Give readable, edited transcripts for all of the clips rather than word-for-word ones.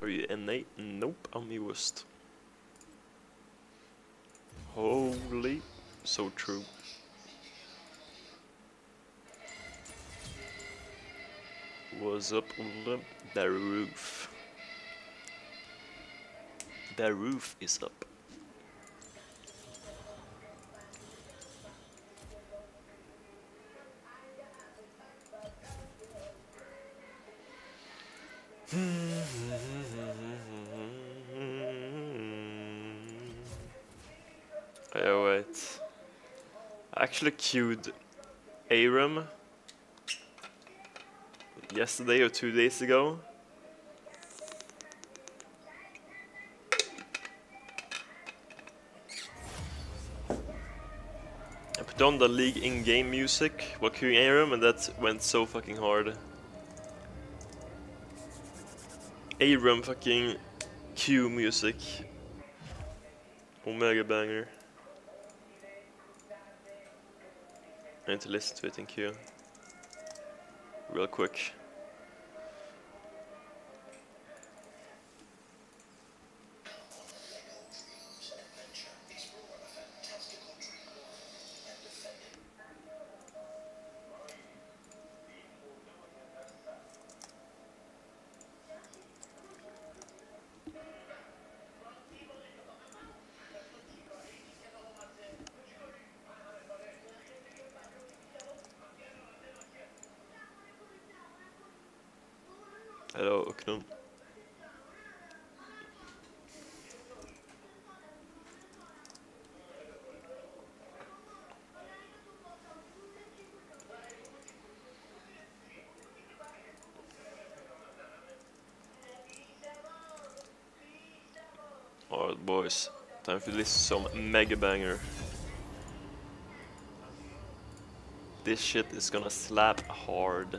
Are you innate? Nope, I'm used. Holy, so true. What's up, Limp? The roof. The roof is up. Yeah, wait. I actually queued Aram yesterday or 2 days ago. I put on the League in-game music while queuing Aram, and that went so fucking hard. Aram fucking queue music. Omega banger. I need to listen to it in queue. Real quick. Hello, Oknum. Alright, boys. Time for this some mega banger. This shit is gonna slap hard.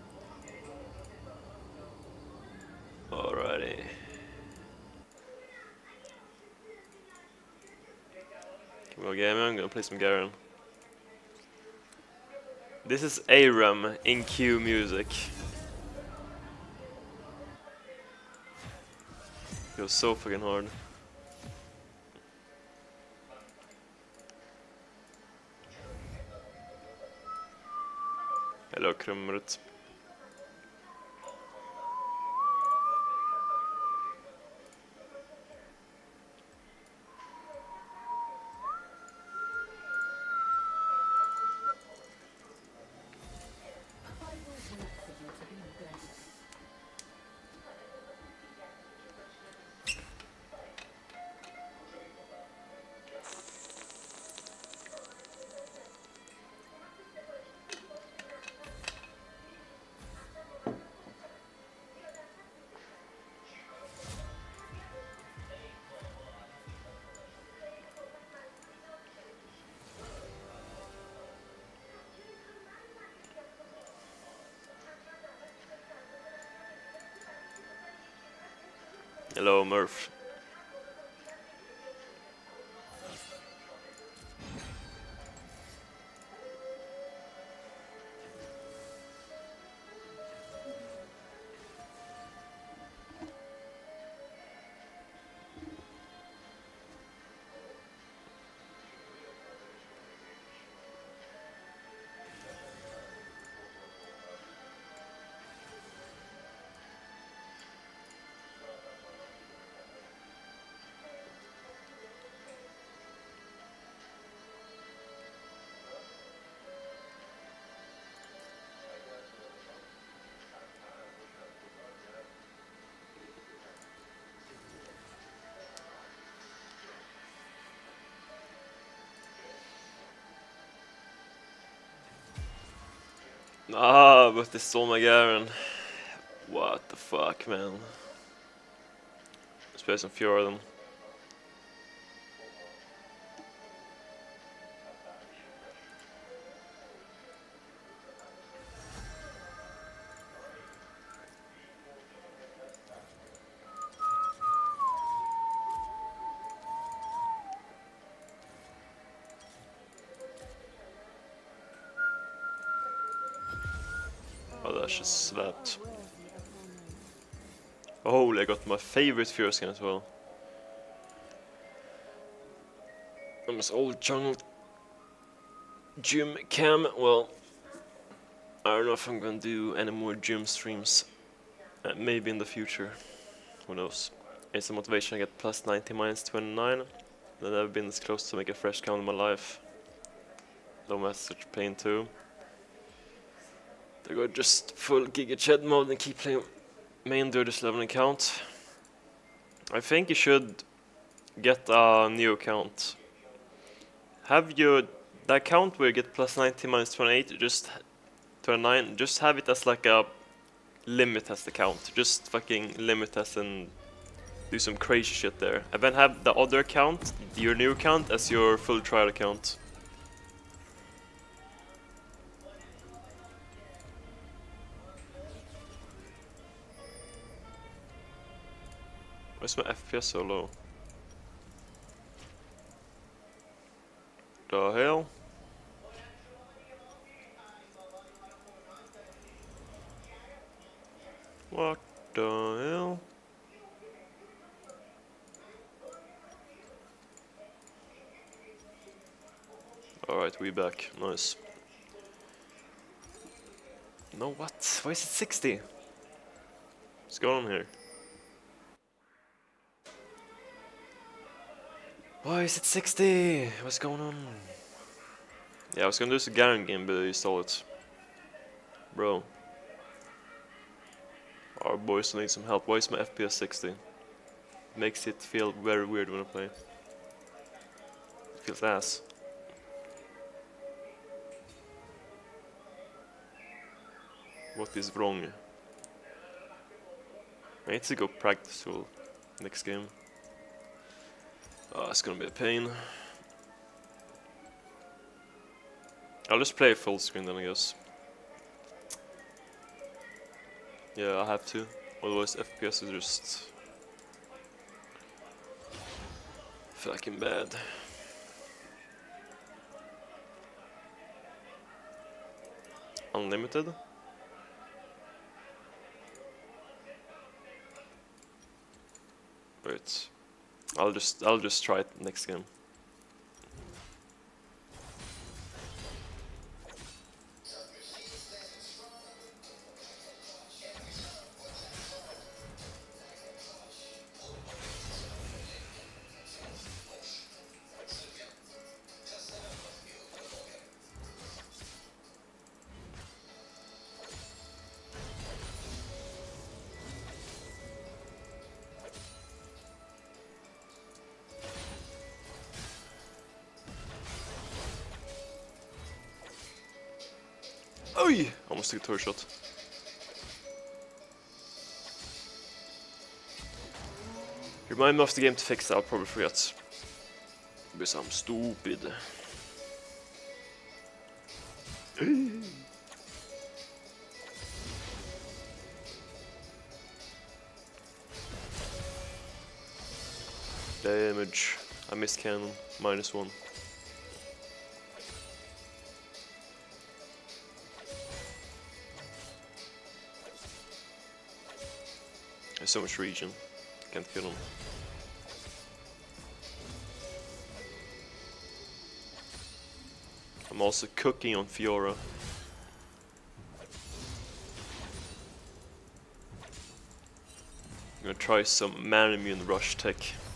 Alrighty. Can we go game? I'm gonna play some Garen. This is Aram in queue music. Goes so fucking hard. Hello, Krumrut. Hello, Murph. Ah, but they stole my Garen. What the fuck, man. Let's play some few of them. Oh, that just slapped. Oh, I got my favorite Fiora skin as well. I'm this old jungle gym cam. Well, I don't know if I'm gonna do any more gym streams. Maybe in the future. Who knows? It's a motivation. I get plus 90 minus 29. I've never been this close to make a fresh count in my life. Though that's such pain too. I got just full Giga Chad mode and keep playing main Dirtiest level account. I think you should get a new account. Have you the account where you get plus 90 minus 28, just 29, just have it as like a limit test account. Just fucking limit test and do some crazy shit there. And then have the other account, your new account, as your full trial account. Why is my FPS so low? The hell? What the hell? Alright, we back. Nice. No, what? Why is it 60? What's going on here? Why is it 60? What's going on? Yeah, I was gonna do this Garen game, but you stole it. Bro. Our boys need some help. Why is my FPS 60? It makes it feel very weird when I play. It feels ass. What is wrong? I need to go practice till next game. Oh, it's gonna be a pain. I'll just play full screen then, I guess. Yeah, I have to. Otherwise, FPS is just fucking bad. Unlimited? Wait. I'll just try it next game. Oj! Almost took a torch shot. Remind me of the game to fix that, I'll probably forget. Because I'm stupid. Damage. I missed cannon. -1. There's so much region. Can't kill him. I'm also cooking on Fiora. I'm gonna try some Manimune Rush tech.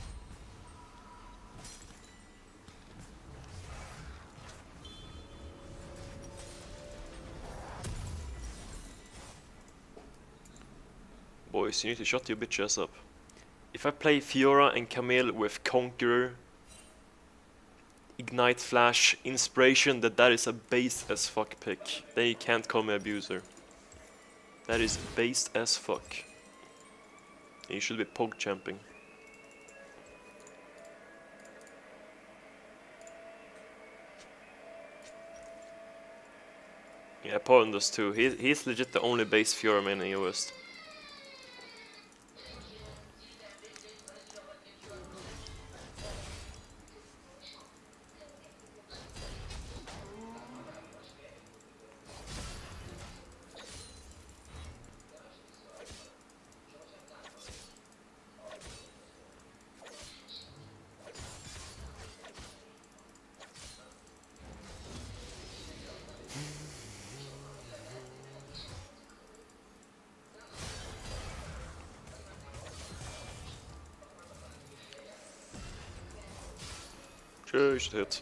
Boys, you need to shut your bitch ass up. If I play Fiora and Camille with Conqueror, Ignite Flash, Inspiration, that is a base as fuck pick. Then you can't call me abuser. That is base as fuck. And you should be pog champing. Yeah, Paul does too. He's legit the only base Fiora main in the West. Sure, you should hit.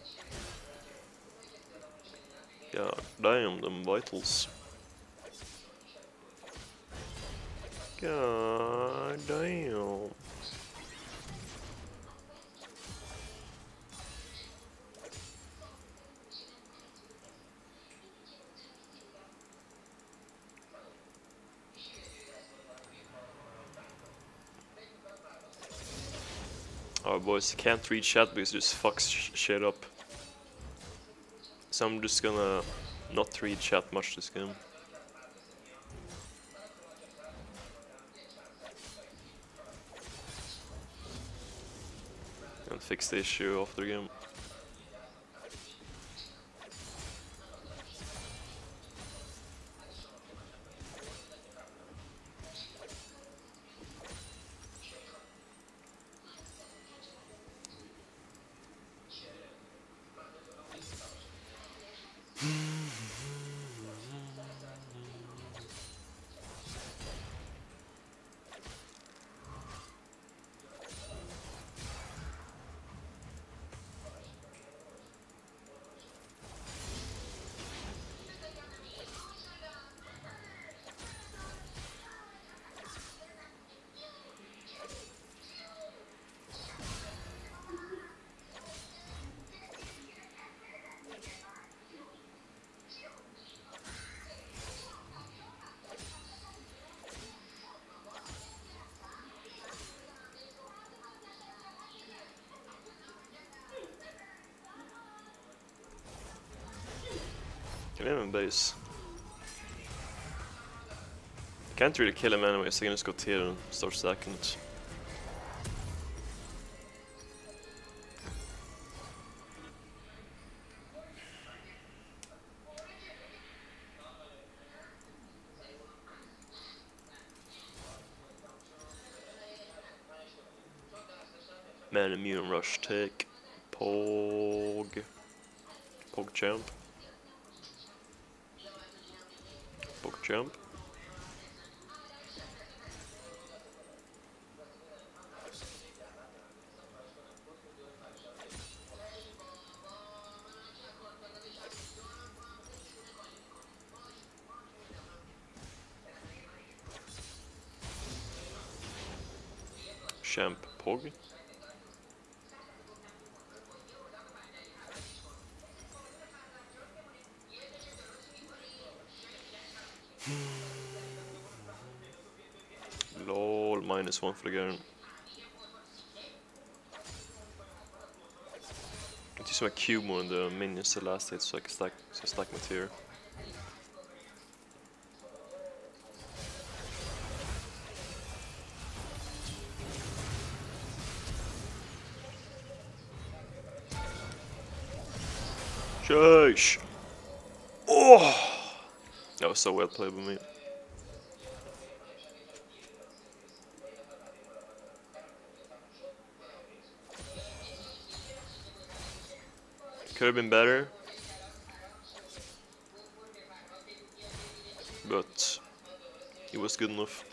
God damn, them vitals. God damn. Oh boys, can't read chat because it just fucks shit up. So I'm just gonna not read chat much this game. And fix the issue after the game. Can him in base. Can't really kill him anyway, so I can just go tier and start stacking it. Man, immune rush, take. Pog jump. Pog jump. Champ Pog. Lol, -1 for the Garen. I use my Q more in the minions the last hit so I can stack my tier. Sheesh! Oh! That was so well played by me. Could have been better, but it was good enough.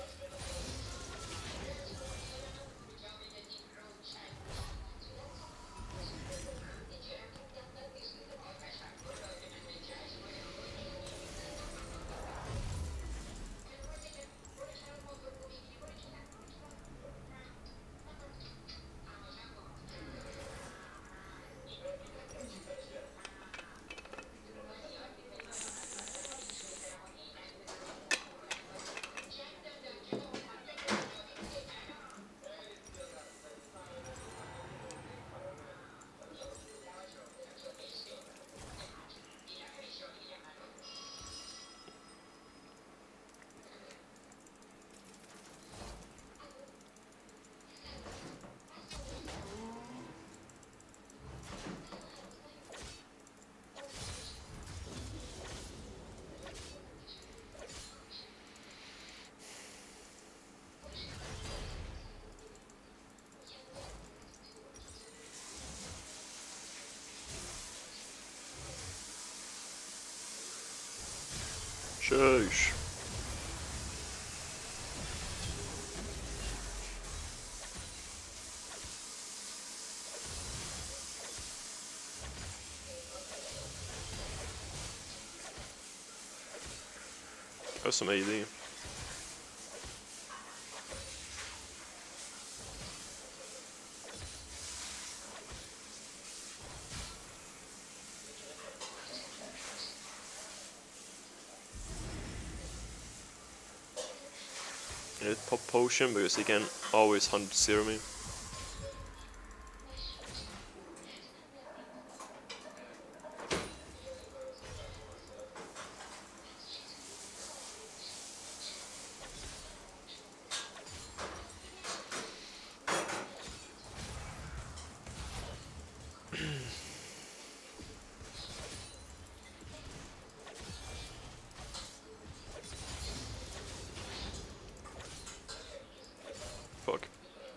Sheesh. Have some AD. I need pop potion because he can always 100-0 me. Fuck.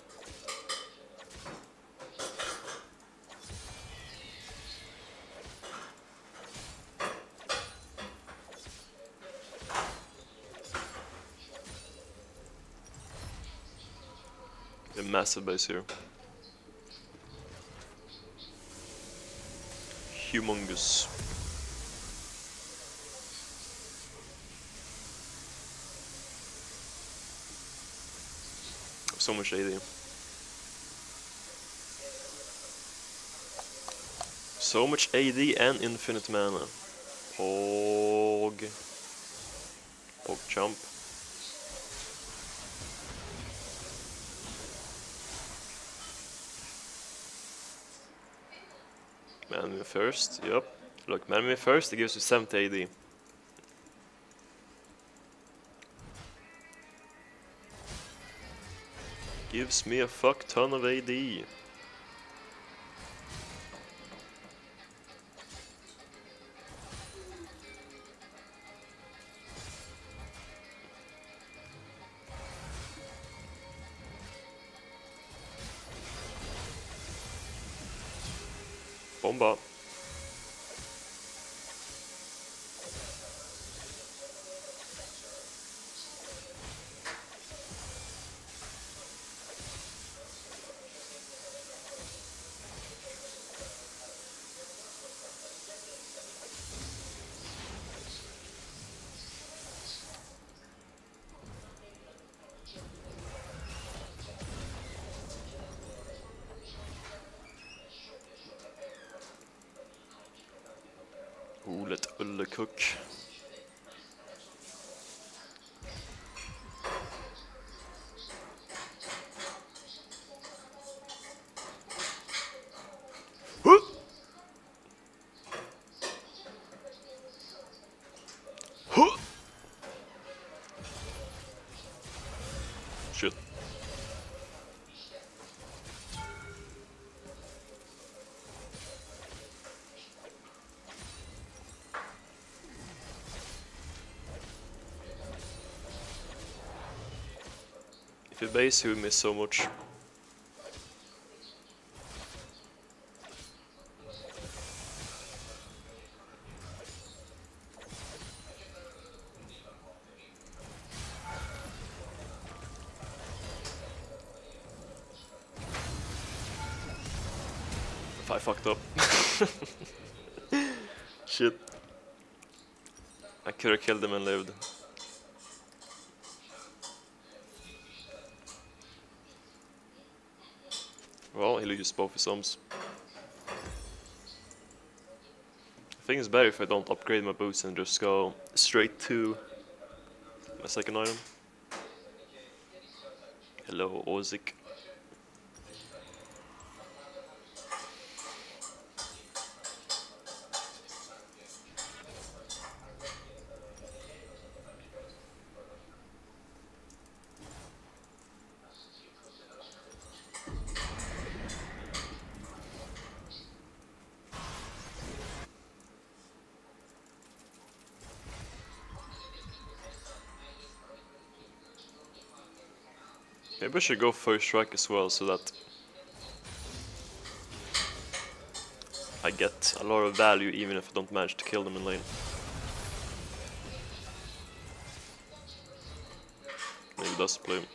A massive base here. Humongous. So much AD. So much AD and infinite mana. Pog. Pog jump. Man me first, yep. Look, man me first, it gives you 70 AD. Gives me a fuck ton of AD. Bomba. Let Ulle cook. Shit. If you base, you miss so much. If I fucked up. Shit. I could have killed him and lived. Well, he loses both his sums. I think it's better if I don't upgrade my boots and just go straight to my second item. Hello, Ozik. Maybe I should go first strike as well, so that I get a lot of value even if I don't manage to kill them in lane. Maybe that's the play.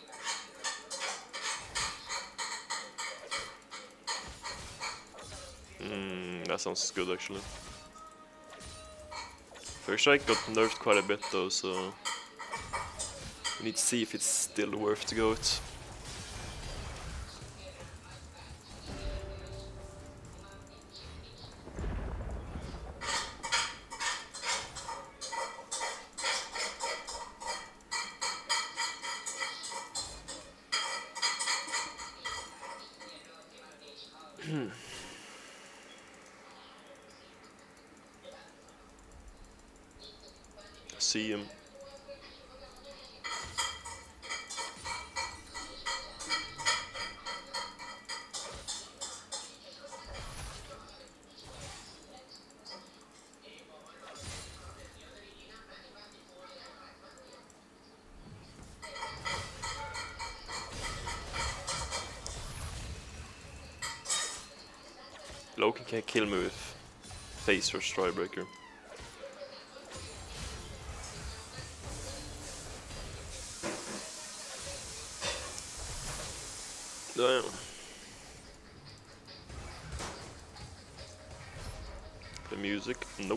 That sounds good actually. First strike got nerfed quite a bit though, so We need to see if it's still worth to go it. See him. Loki can kill me with Face or Stridebreaker. Damn. The music? Nope.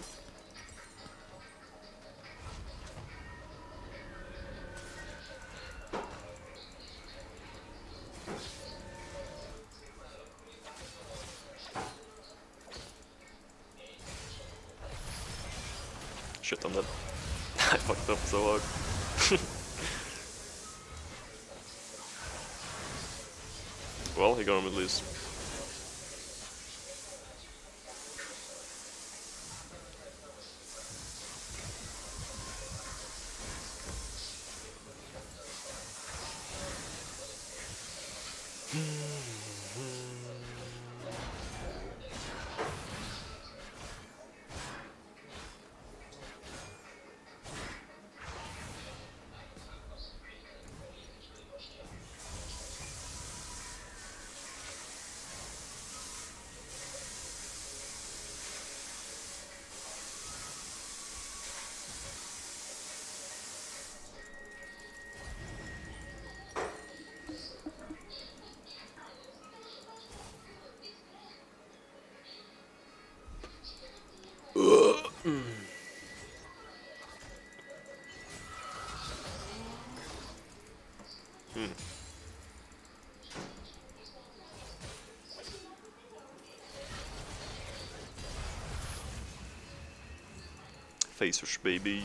Shit, I'm dead. I fucked up so hard. Well, he got him at least. Facers, baby.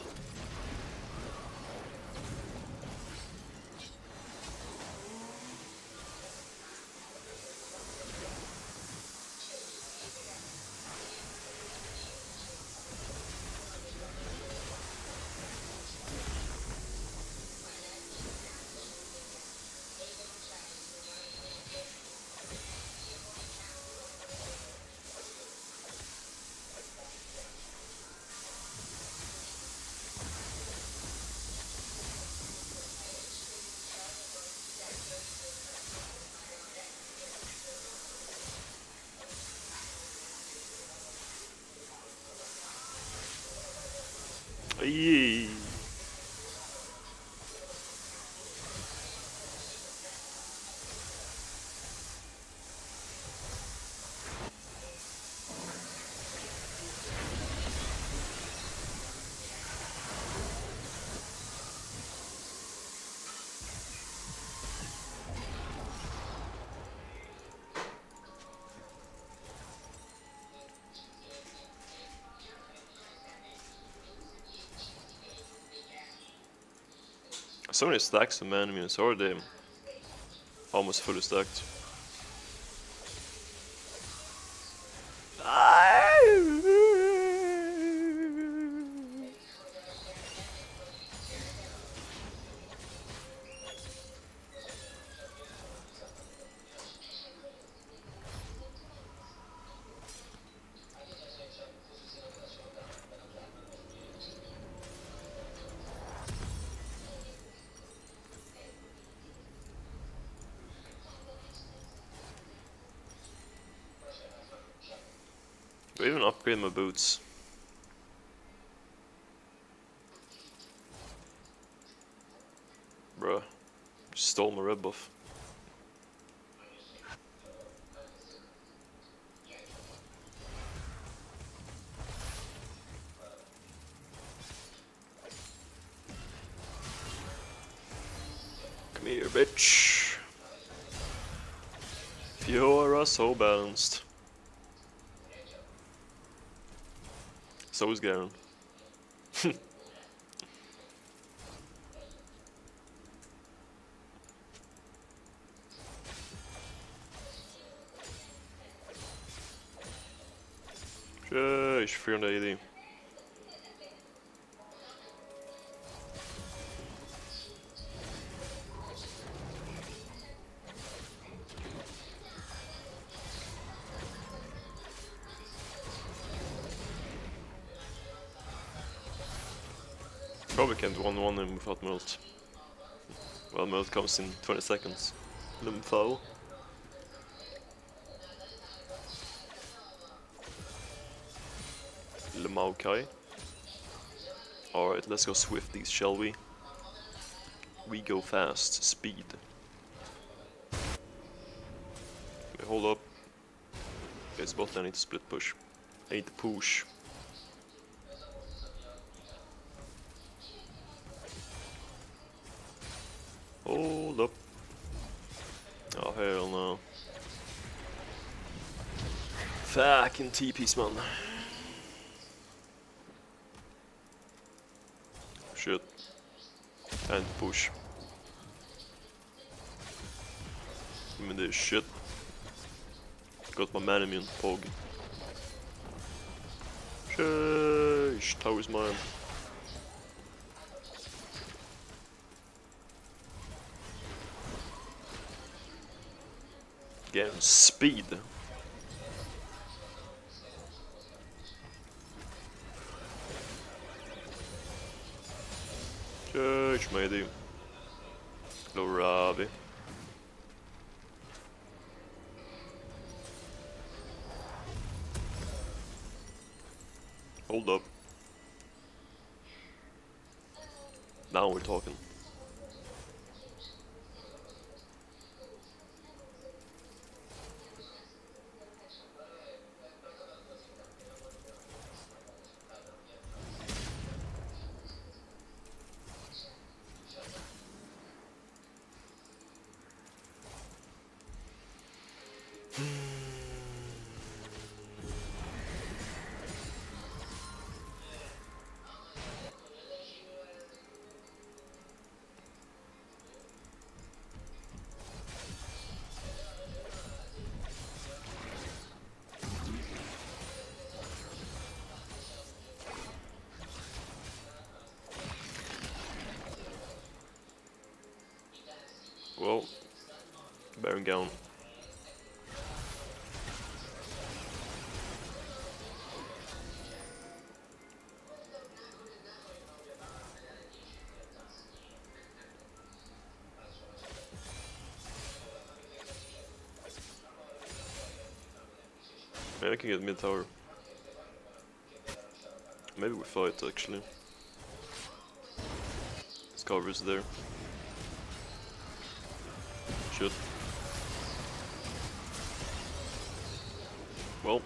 Yee. So many stacks of man immunes, or they almost fully stacked. Do I even upgrade my boots? Bruh, just stole my red buff. here, bitch. Fiora so balanced. So is Garen. Sheesh, 380. Probably can't 1-1 him without Mult. Well, Mult comes in 20 seconds. Lumfo. Lemaukai. Alright, let's go Swifties, shall we? We go fast. Speed. Okay, hold up. Okay, spot, I need to split push. I need to push. Hold up. Oh, hell no. Fucking TP's, man. Shit. And push. Give me this shit. Got my man immune, Pog. Sheesh, tower's mine. Getting speed. Sheesh, matey. Hello, Robbie. Hold up. Now we're talking. Well, Baron Gown. Maybe I can get mid tower. Maybe we fight actually. His cover is there. Should. Well.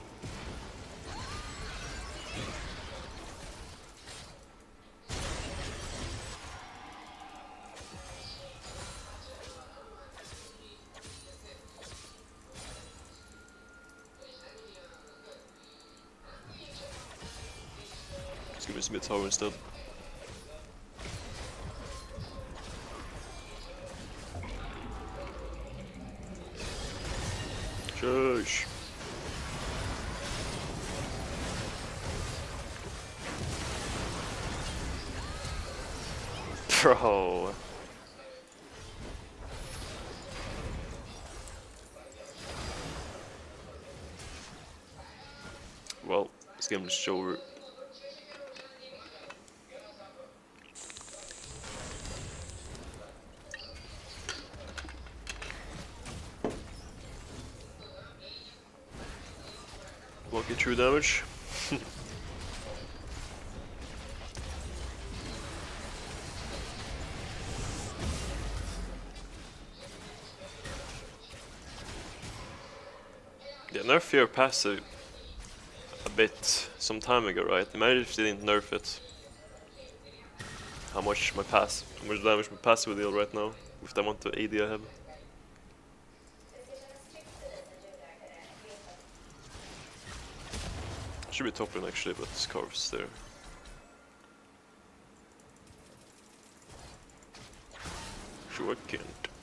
Let's give me some mid tower instead. Shush. Bro. Well, this game is over. Lucky true damage. Yeah, nerf your passive a bit some time ago, right? Imagine if they didn't nerf it. How much damage my passive would deal right now with the amount of AD I have. Should be top lane actually, but Scarf's there. Sure can't.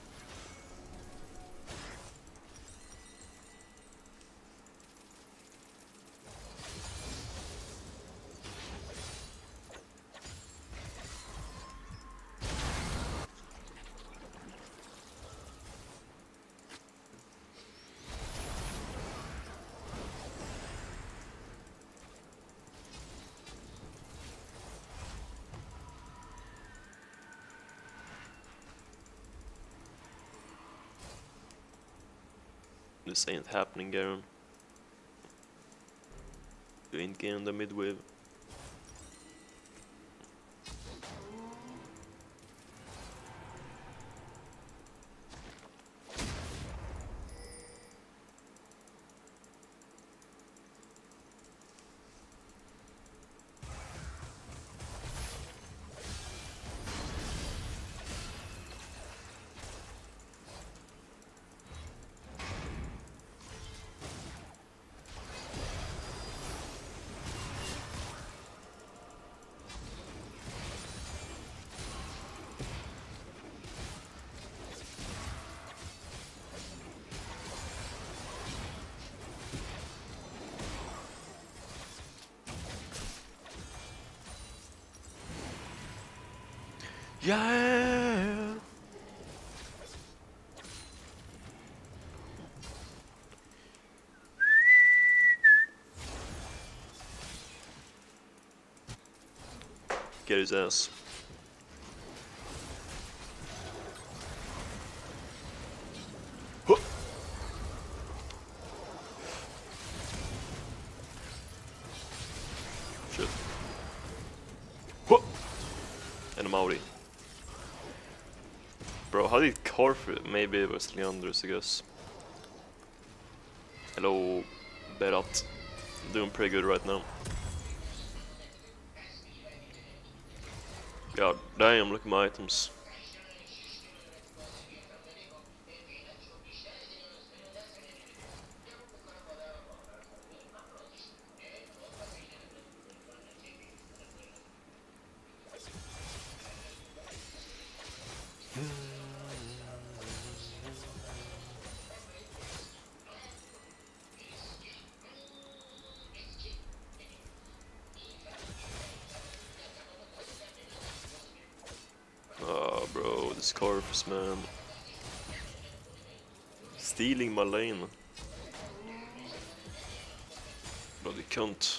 This ain't happening, Garen. You ain't getting the mid wave. Yeah. Get his ass. Huh. Shit. Huh. And a Maori. Bro, how did Carf? Maybe it was Leandros, I guess. Hello, Berat. Doing pretty good right now. God damn, look at my items. Oh, bro, this Carfus, man. Stealing my lane. Bloody cunt.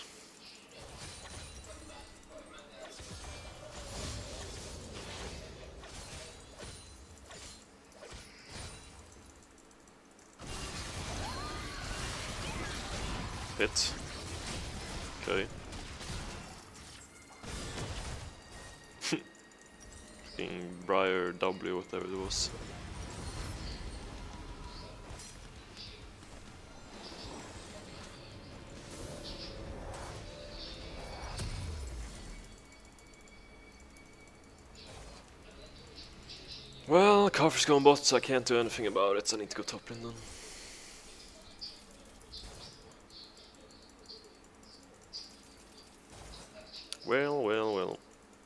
Hit. Okay. Fucking Briar W, whatever it was. Well, Carver's going bot, so I can't do anything about it, so I need to go top lane then. Well, well, well.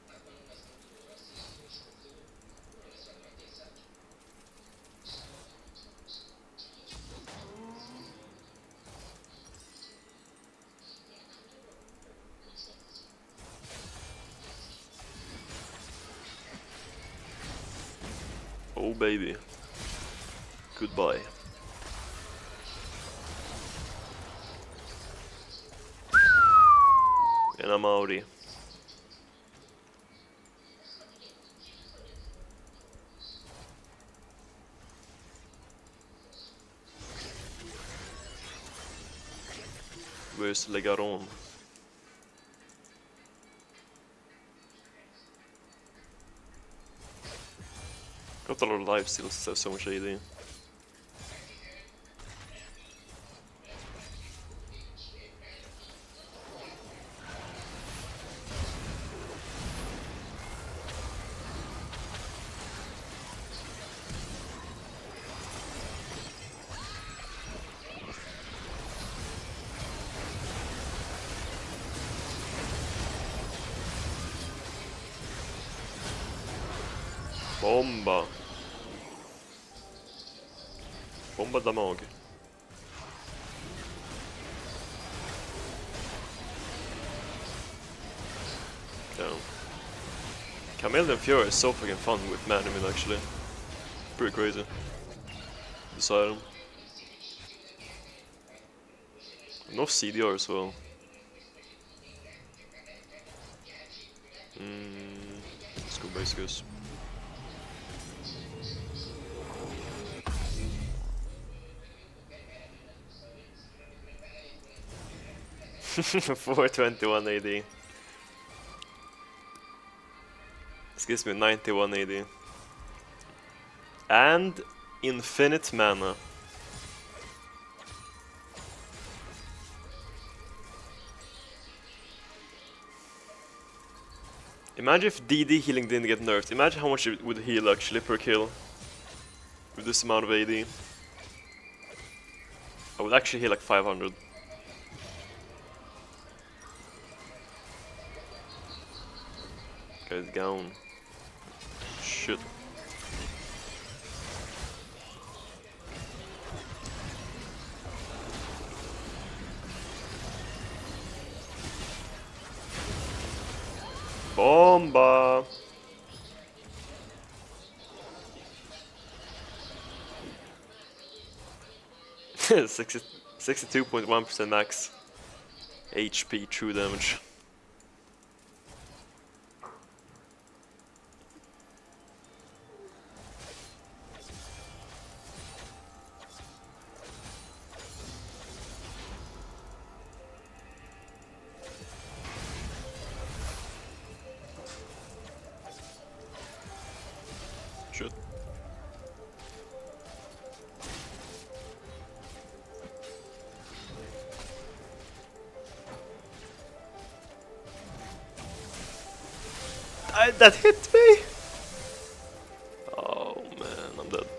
Oh baby. Goodbye. And I'm outie. Where's Legaron? Got a lot of life steals, so so much AD. Bomba. Bomba damage. Damn. Chameleon Fury is so fucking fun with Manimil actually. Pretty crazy. This item. No CDR as well. Let's go basicus. $421 AD. This gives me 91 AD. And infinite mana. Imagine if DD healing didn't get nerfed. Imagine how much it would heal actually per kill. With this amount of AD. I would actually heal like 500. Guy's gone. Shit. Bomba! 62.1% max HP true damage. Shit. That hit me! Oh man, I'm dead.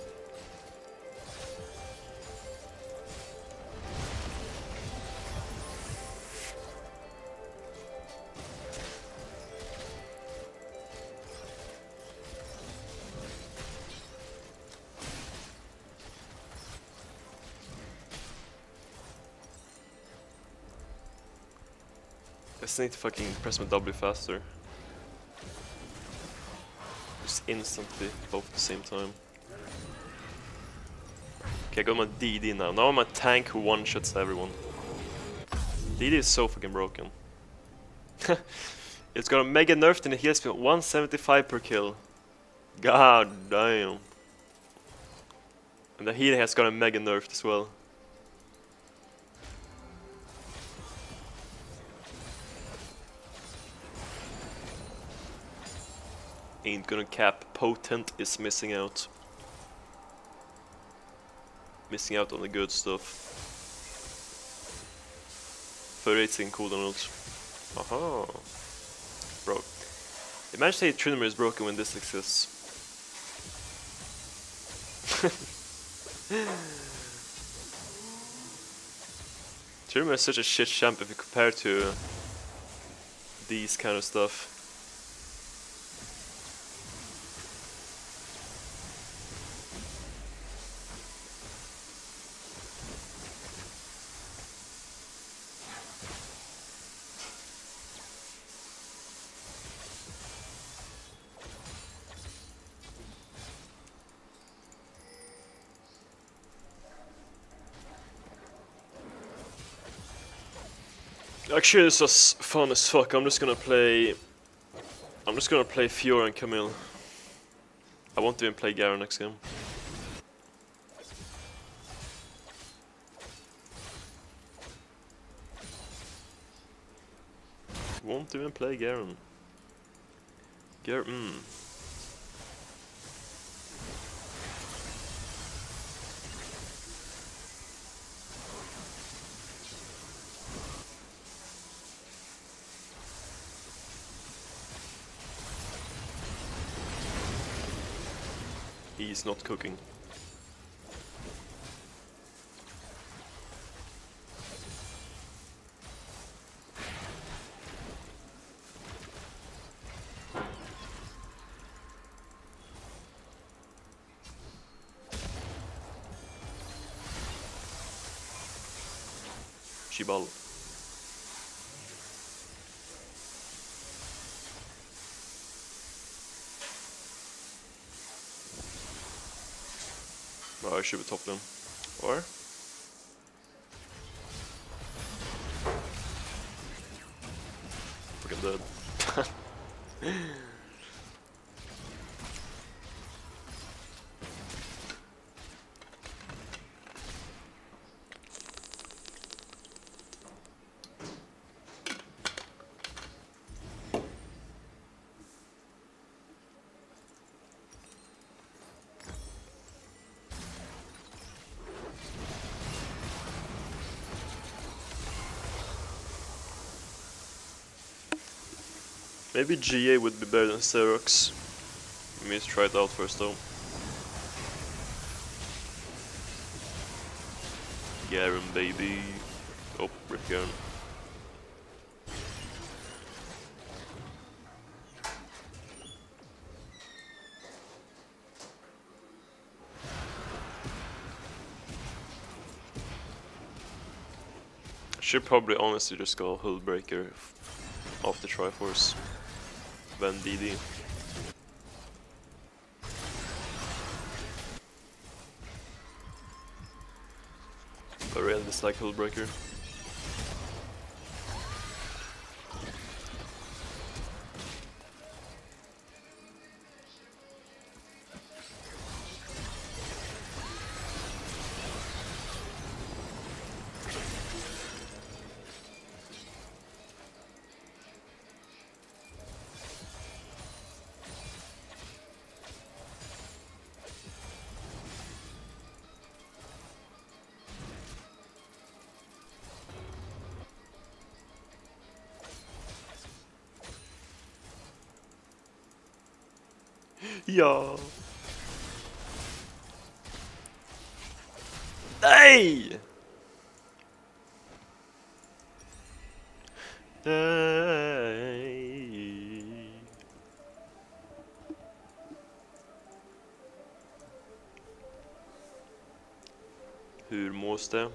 I just need to fucking press my W faster. Just instantly, both at the same time. Okay, I got my DD now. Now I'm a tank who one-shots everyone. DD is so fucking broken. It's got a mega nerfed and it heals me 175 per kill. God damn. And the healing has got a mega nerfed as well. Ain't gonna cap. Potent is missing out. Missing out on the good stuff. 38 second cooldown ult. Aha. Bro. Imagine that Trinimir is broken when this exists. Trinimir is such a shit champ if you compare to these kind of stuff. Actually, this was fun as fuck. I'm just gonna play Fiora and Camille. I won't even play Garen next game. Won't even play Garen. He's not cooking. Chibal. Oh, I should be top them. Or? Freaking dead. Maybe GA would be better than Xerox. Let me try it out first though. Garen baby. Oh, rip Garen. Should probably honestly just go Hullbreaker off the Triforce. Then DD. I really dislike Hullbreaker. Ja. Nej! Nej. Hur mås det?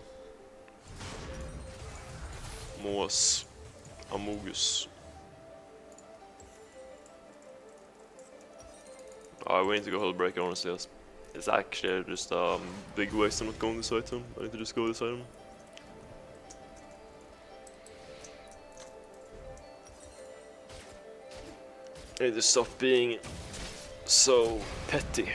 Mås Amogus. I need to go Hullbreaker honestly. It's actually just a big waste of not going this item. I need to just go this item. I need to stop being so petty.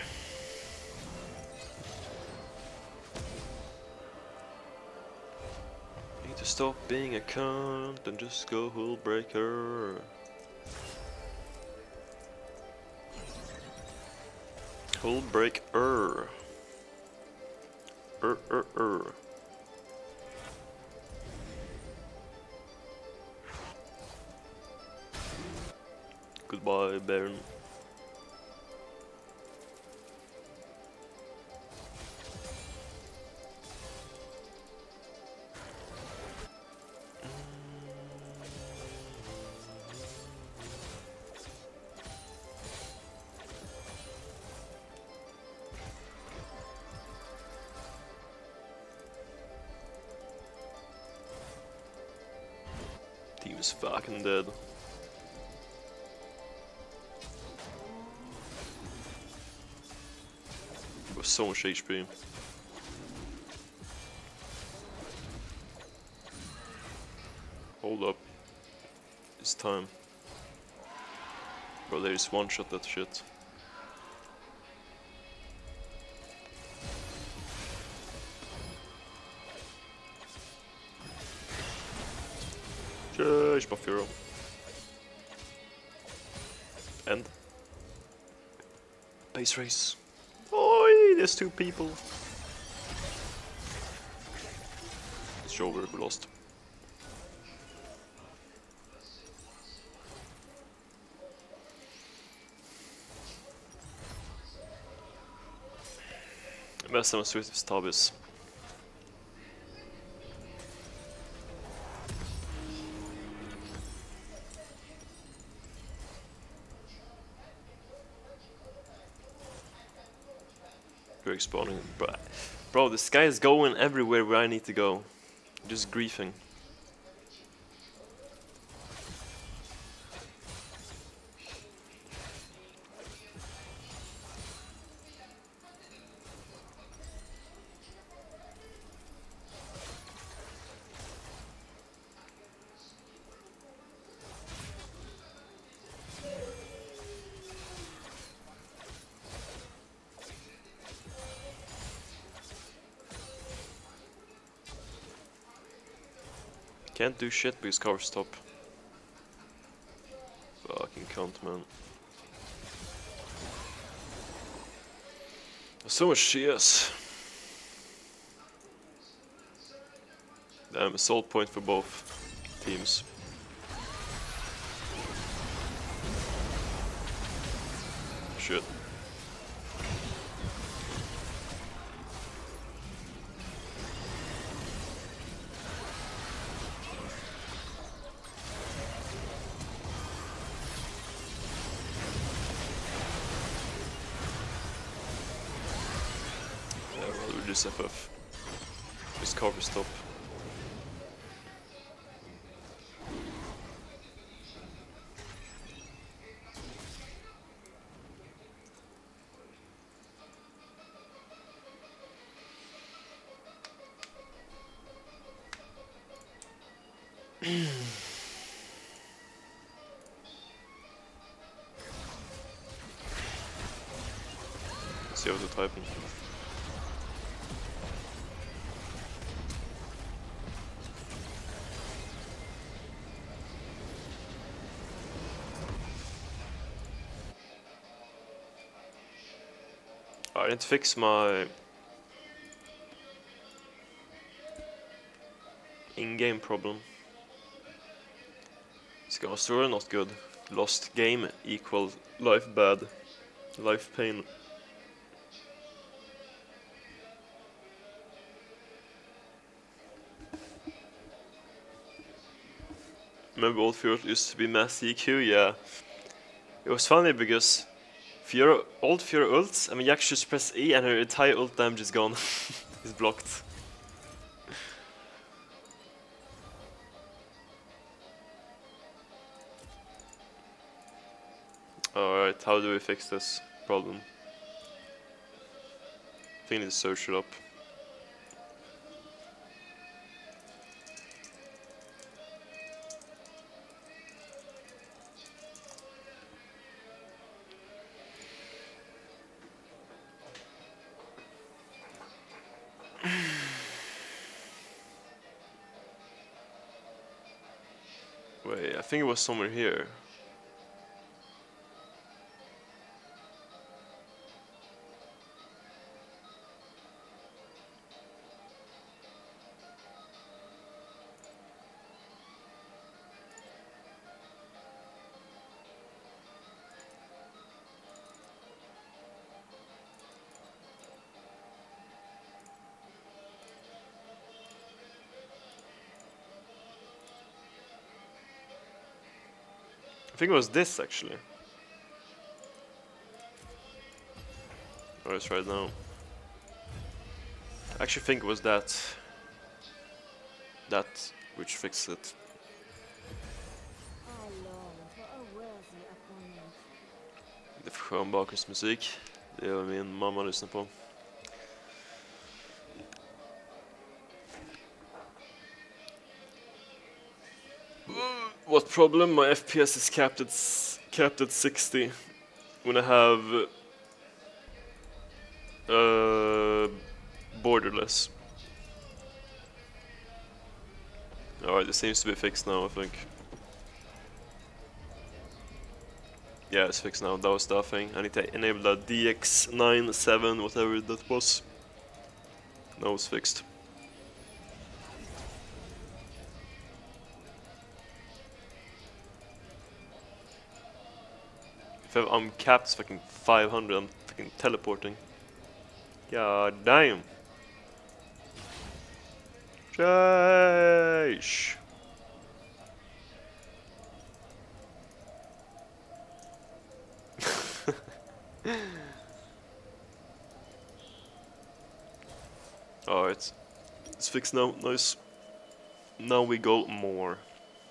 I need to stop being a cunt and just go Hullbreaker. Hullbreaker. Goodbye, Baron. He was fucking dead. He was so much HP. Hold up. It's time. Bro, they just one-shot that shit. Cześć, Buffiro. End. Base race. Oi, there's two people. It's over, we lost. Bästa med Swift Tabis. We're spawning. Bro, this guy is going everywhere where I need to go. Just griefing. Can't do shit because cover stop. Fucking cunt, man. So much CS. Damn, assault point for both teams. Shit. Reduce FF. Just cover stop. See what they're typing. I didn't fix my in-game problem. Scar story not good. Lost game equal life bad. Life pain. Remember old Fury used to be mass EQ? Yeah. It was funny because old Fury ults, and when Jax just press E and her entire ult damage is gone. It's blocked. Alright, how do we fix this problem? I think I need to search it up. Wait, I think it was somewhere here. I think it was this actually. Or it's right now. I actually think it was that which fixed it. Det är för skön bakgrundsmusik. Det är min mamma lyssnar på. What problem? My FPS is capped at 60 when I have borderless. Alright, it seems to be fixed now, I think. Yeah, it's fixed now. That was stuffing. I need to enable that DX97, whatever that was. Now it's fixed. If I'm capped, it's fucking 500. I'm fucking teleporting. God damn. Sheesh. Alright. It's fixed now. Nice. Now we go more.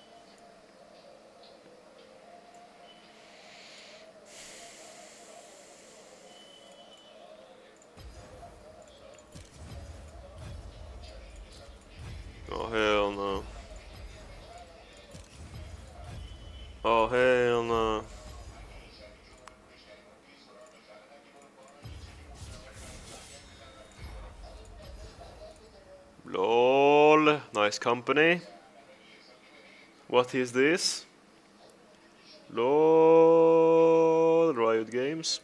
Oh hell no. Oh hell no. LOL. Nice company. What is this? LOL, Riot Games.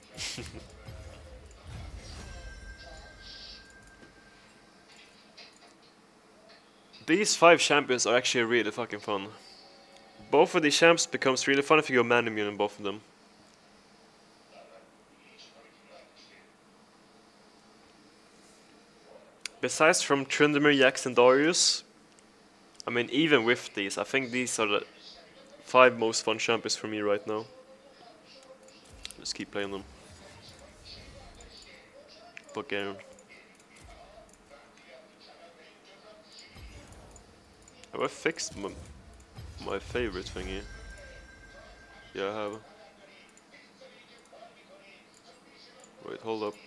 These 5 champions are actually really fucking fun. Both of these champs becomes really fun if you go man immune in both of them. Besides from Tryndamere, Jax and Darius, I mean even with these, I think these are the 5 most fun champions for me right now. Just keep playing them. Fuck Garen. Have I fixed my favorite thingy? Yeah, I have. Wait, hold up.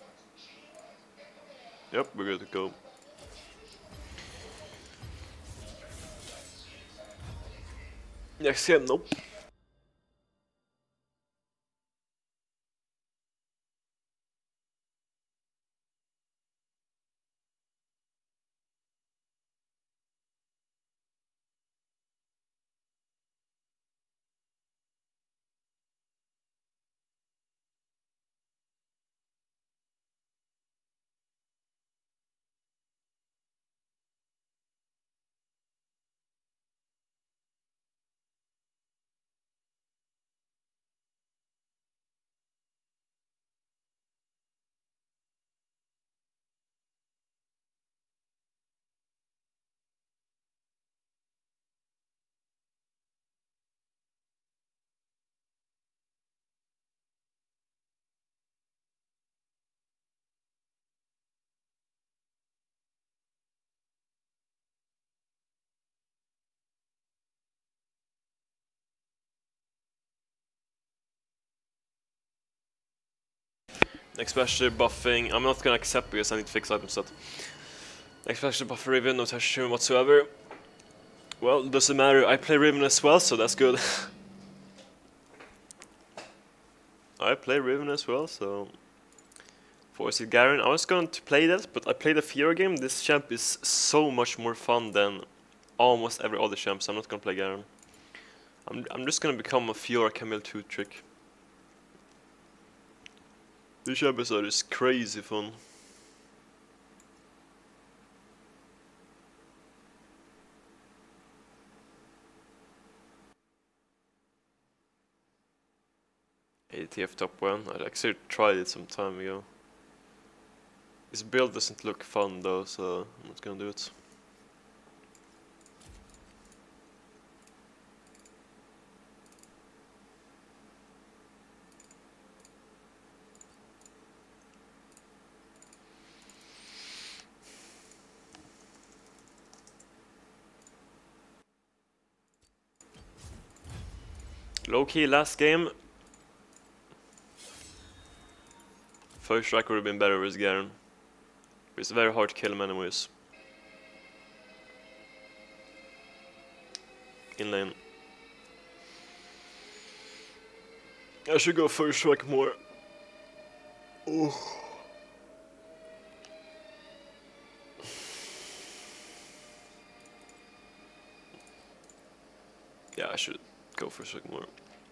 Yep, we're good to go. Next game, nope. Especially buffing, I'm not gonna accept because I need to fix item set. Especially buffer Riven, no touch whatsoever. Well, doesn't matter, I play Riven as well, so that's good. I play Riven as well, so... Force it Garen, I was going to play that, but I played a Fiora game. This champ is so much more fun than almost every other champ, so I'm not gonna play Garen. I'm just gonna become a Fiora Camille 2 trick. This episode is crazy fun. ATF top 1, I actually tried it some time ago. This build doesn't look fun though, so I'm not gonna do it. Low key last game. First strike would have been better with Garen. It's very hard to kill him anyways. In lane. I should go first strike more. Oh. Yeah, I should go first strike more.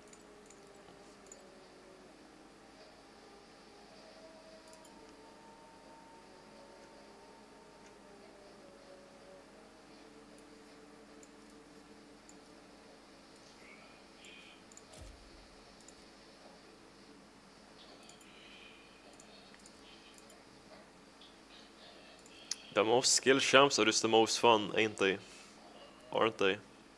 The most skilled champs are just the most fun, ain't they? Aren't they?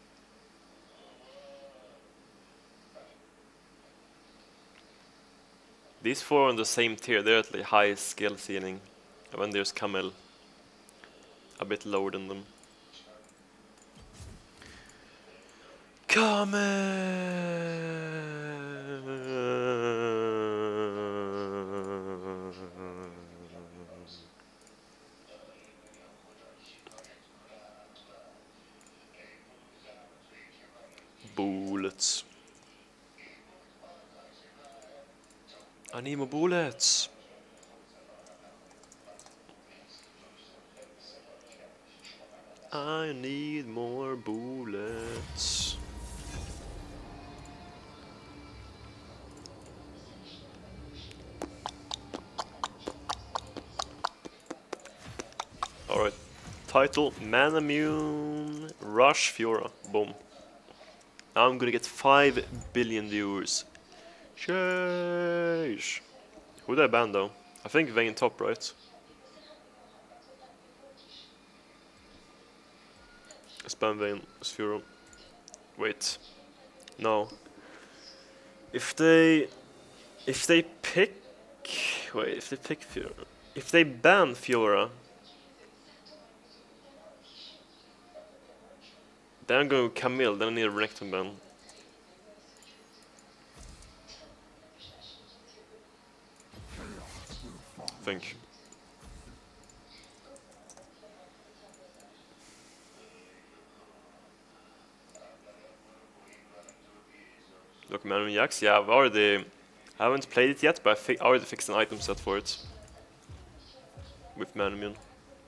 These 4 on the same tier, they're at the highest skill ceiling. And then there's Camille, a bit lower than them. Bullets. I need more bullets. I need more bullets. Alright. Title, Manamune Rush Fiora. Boom. Now I'm gonna get 5 billion viewers. Sheesh. Who did I ban though? I think Vayne top, right? Spam Vayne as Fiora. Wait. No. If they pick... Wait, if they pick Fiora... If they ban Fiora... Then I'm going Camille, then I need a Renekton ban. I think. Look, Manamune Jax, yeah, I haven't played it yet, but I already fixed an item set for it. With Manamune.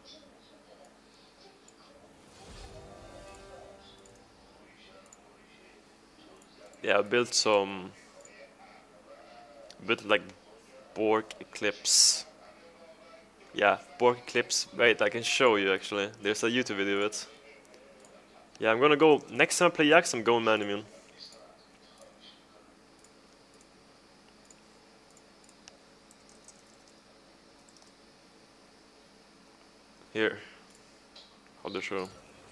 Yeah, I built like Bork Eclipse. Yeah, Bork Eclipse. Wait, I can show you actually. There's a YouTube video of it. Yeah, I'm gonna go, next time I play Jax, I'm going Manamune. Here. How to show.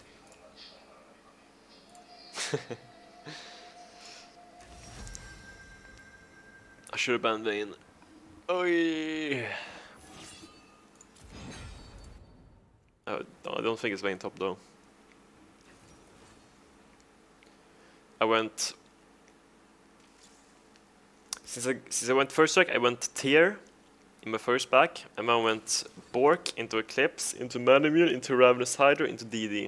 I should have banned Vayne. Oi! I don't think it's Vayne top though. I went... Since I went first strike, I went Tear in my first pack, and then I went Bork into Eclipse, into Manamune, into Ravenous Hydra, into DD.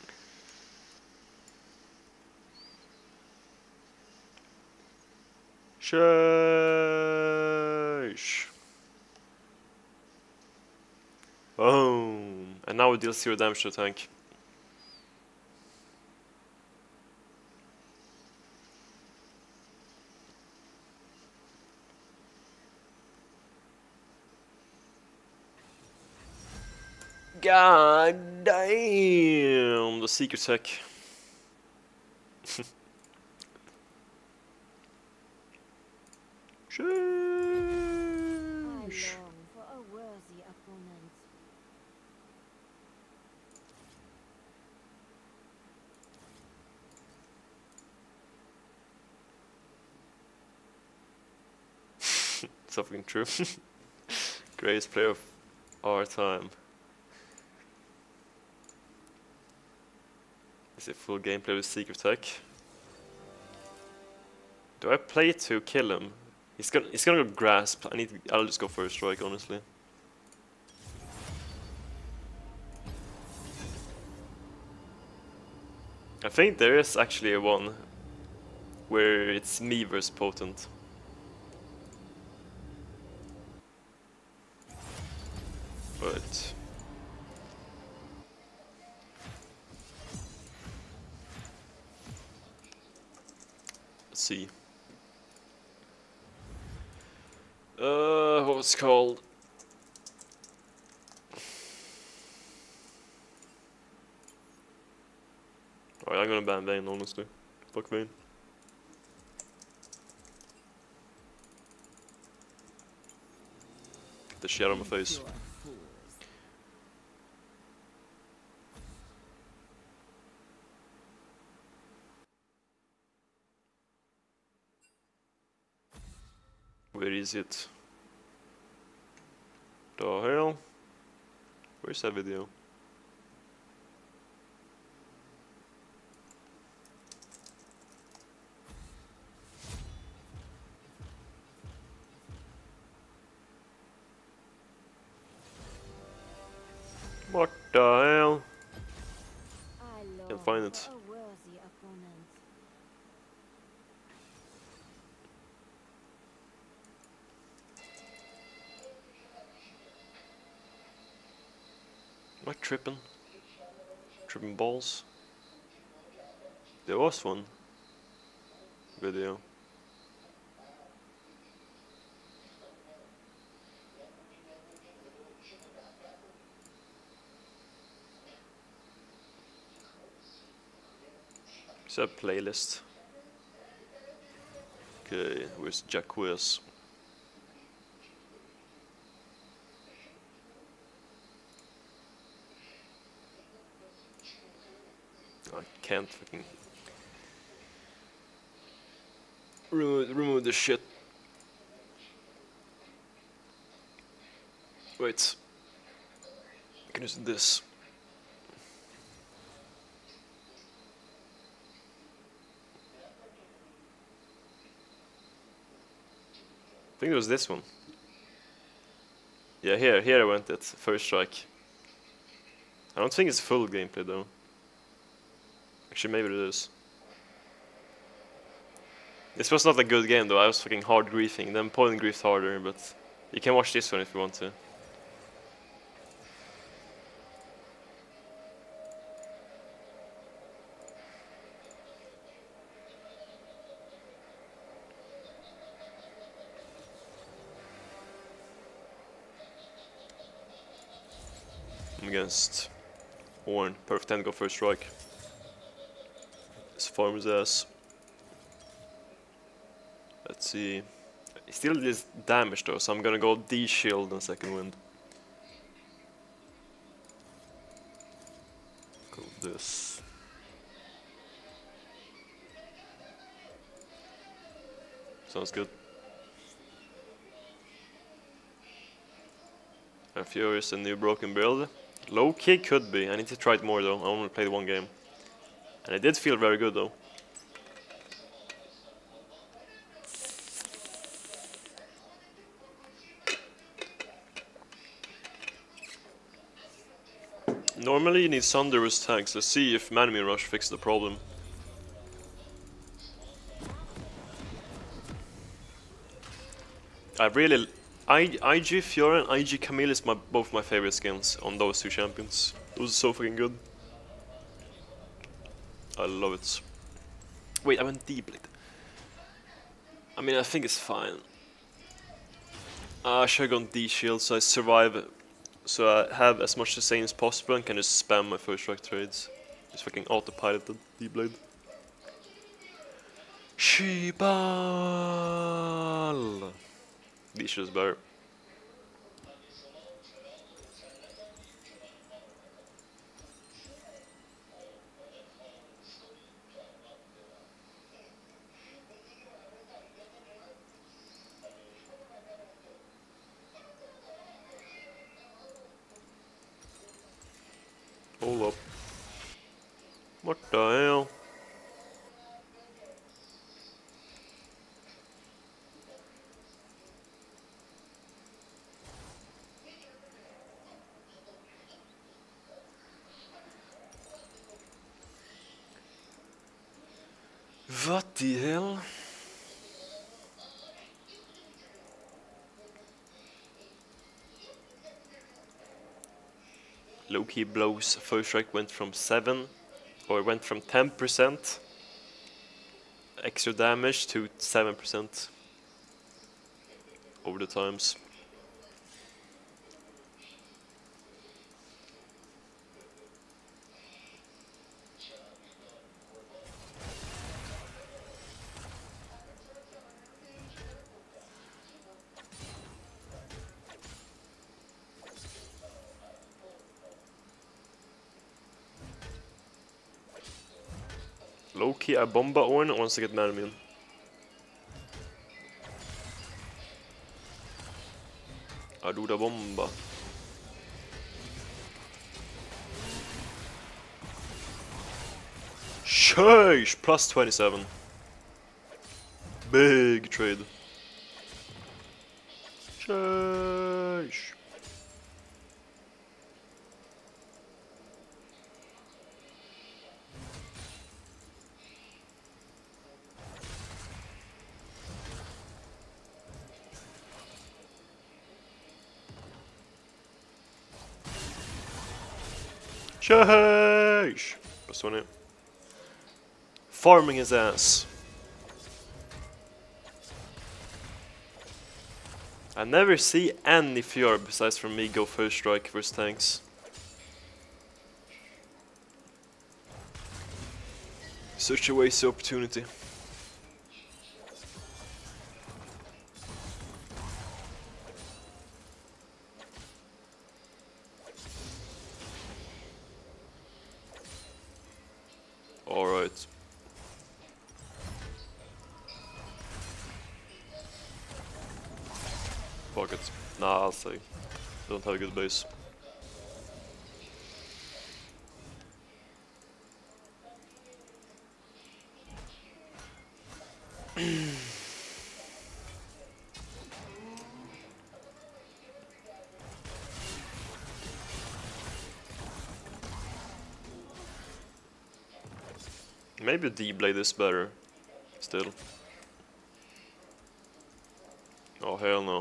Sheesh. Boom. And now we deal 0 damage to the tank. God damn, the secret tech. Sheesh. Something true. Greatest player of our time. Is it full gameplay with Secret Tech? Do I play to kill him? He's gonna go grasp. I'll just go first strike, honestly. I think there is actually a one where it's me versus Potent. But let's see. What was it called? Alright, I'm gonna ban Vayne, honestly. Fuck Vayne. Get the shit out of my face. Where is it? The hell? Where's that video? What the hell? Can't find it. Am I tripping? Tripping balls. There was one video. It's a playlist. Okay, where's Jacquez? I can't fucking remove the shit. Wait. I can use this. I think it was this one. Yeah, here I went it. First strike. I don't think it's full gameplay though. Actually, maybe it is. This was not a good game though. I was fucking hard griefing. Then point griefed harder, but you can watch this one if you want to. I'm against Orn. Perfect time to go first strike. This farmer's ass. Let's see. He still does damage though, so I'm gonna go D-shield on second wind. Go this. Sounds good. And Furious, a new broken build. Low key could be. I need to try it more though. I only played one game. And it did feel very good though. Normally you need Thunderous tanks. Let's see if Manamune Rush fixes the problem. I really... IG Fiora and IG Camille is both my favorite skins on those two champions. Those are so fucking good. I love it. Wait, I went D-Blade. I mean, I think it's fine. I should have gone D-Shield so I survive. So I have as much sustain as possible and can just spam my first strike trades. Just fucking autopilot the D-Blade. Shibal! D-Shield is better. Hold up. What the hell? What the hell? Low-key blows. First strike went from 7, or went from 10% extra damage to 7% over the times. Low-key, I bomba Orn once I get Manamune. I do the bomba. Sheesh! Plus 27. Big trade. Sheesh. Sheesh! +20. Farming his ass. I never see any Fjord besides from me go first strike versus tanks. Such a waste of opportunity. Alright. Fuck it. Nah, I'll say. Don't have a good base. Maybe D-Blade is better. Still. Oh hell no.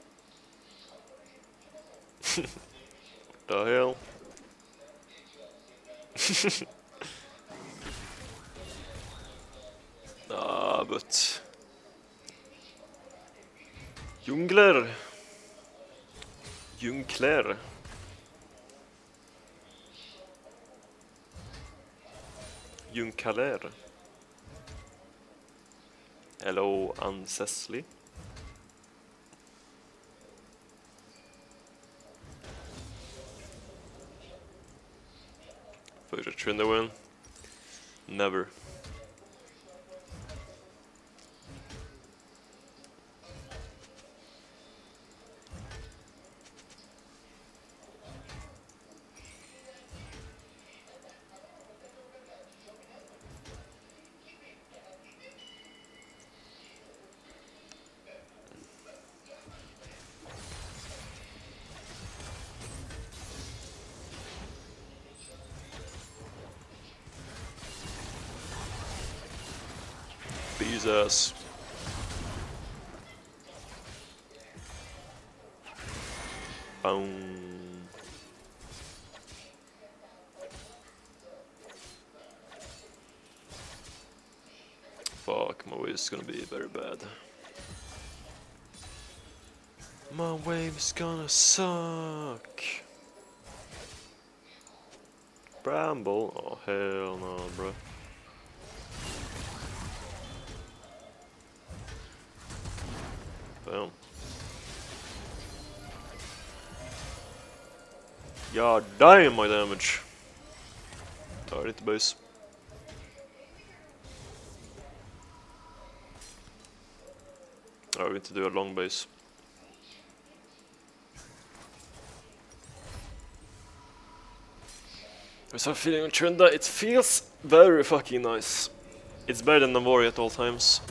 The hell? Ah, but... Jungler! Jungler! Junkaler. Hello, Ancestly. Första Trindawen. Never. Jesus. Boom. Fuck, my wave is gonna be very bad. My wave is gonna suck. Bramble? Oh hell no, bro. Damn. God damn my damage. Tar inte base. I need to do a long base. There's a feeling on Trunda, it feels very fucking nice. It's better than Navori at all times.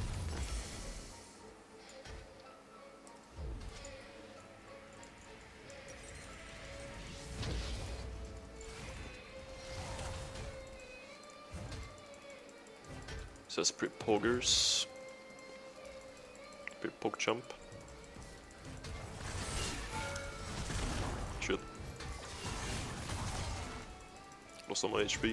Says pretty poggers. Pretty poke jump. Shit. Lost all my HP.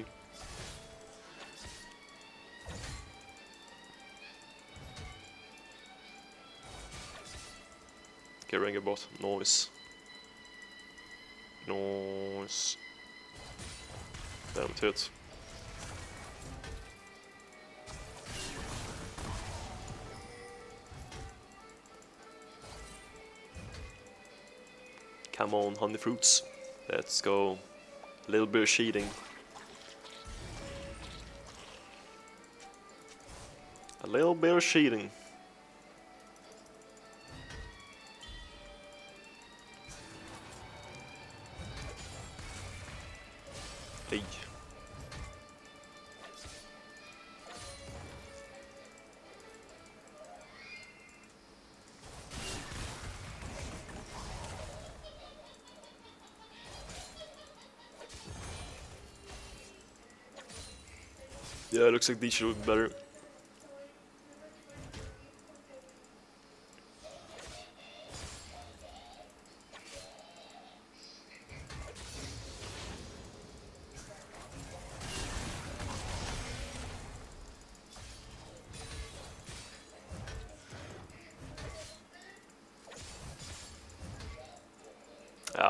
Okay, Ranger bot. Noise. Noise. Damn it. Come on, honey fruits. Let's go. A little bit of cheating. A little bit of cheating. Hey. Yeah, it looks like these should look better.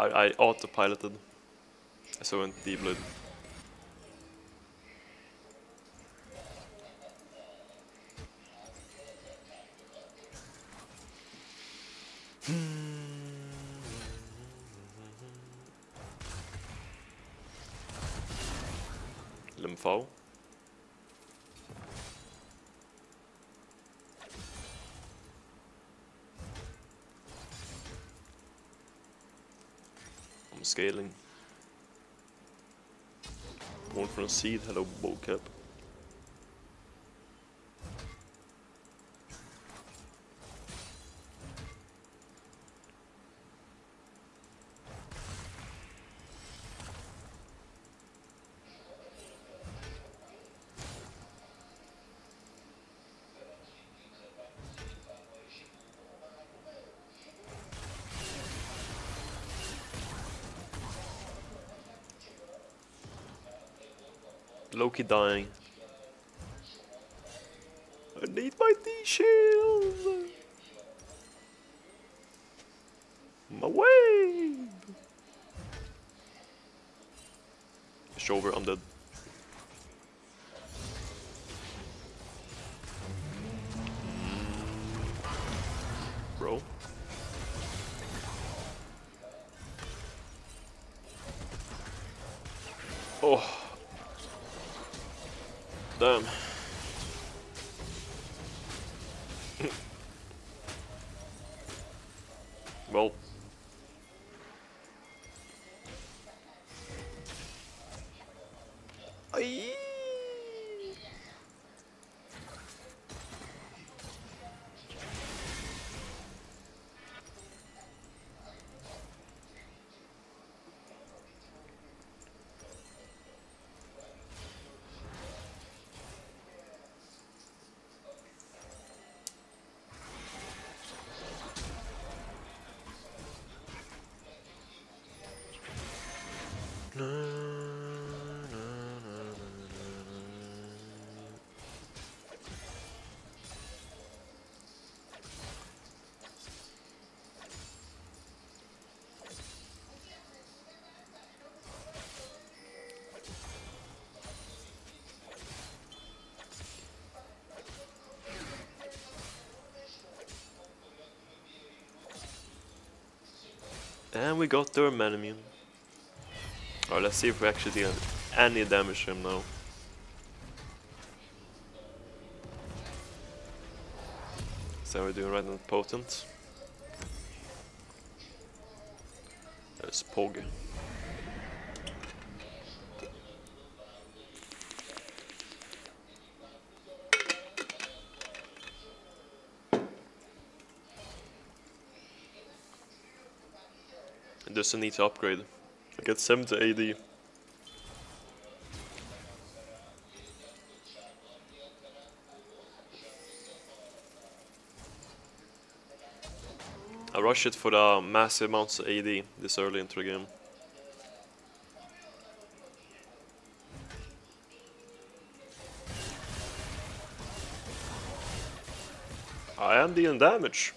I autopiloted. So I went deep blade. Limfao. I'm scaling. Born from a seed, hello bocap. Loki dying. I need my D-shield! My wave! It's over, I'm dead. Bro. Oh. Damn. Well. Aye. And we got their man immune. Alright, let's see if we actually did any damage to him now. So we're doing right now potent. There's Pog. It doesn't need to upgrade. I get 70 AD. I rush it for the massive amounts of AD this early into the game. I am dealing damage.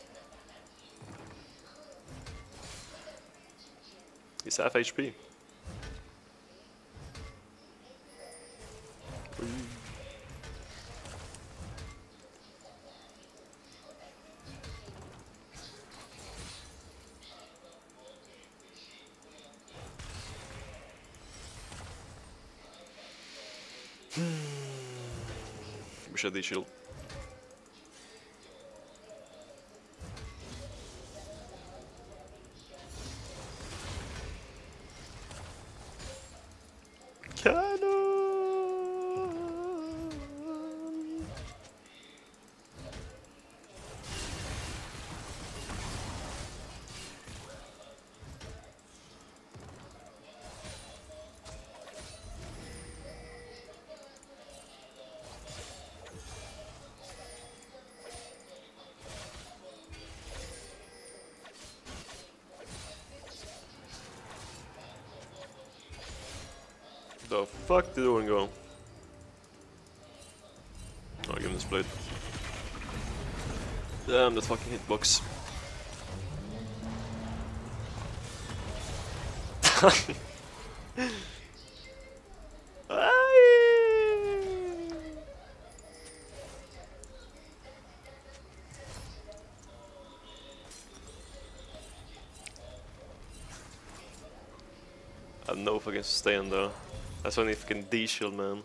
He's half HP. Wish I had the shield. The fuck did one go? I'll give him this blade. Damn, that fucking hitbox. I don't know if I can sustain though. That's only if I can D-shield, man.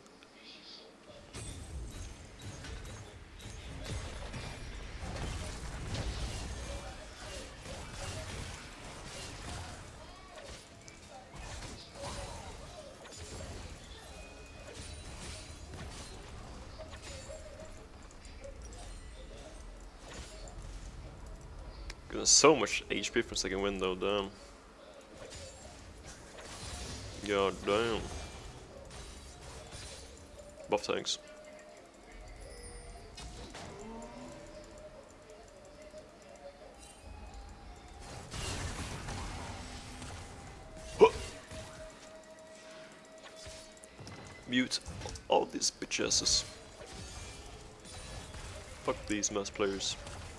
Got so much HP for second window, damn. God damn. Buff tanks. Mute all these bitches. Fuck these mass players.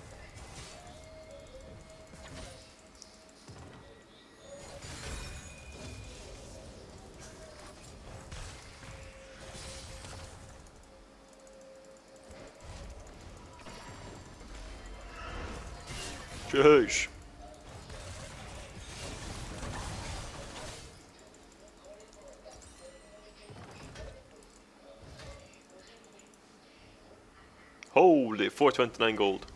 Jeez. Holy, 429 gold.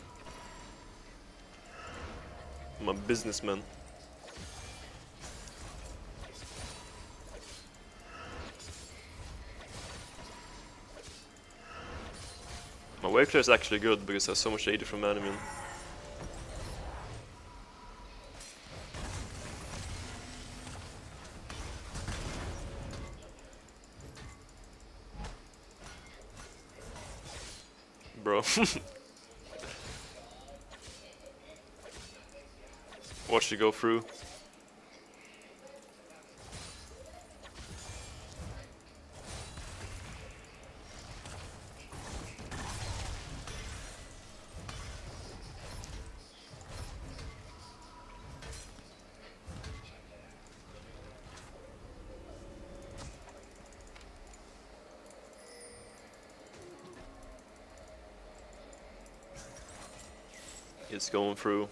I'm a businessman. My wave clear is actually good because I have so much AD from enemy. Bro. Watch it go through. It's going through.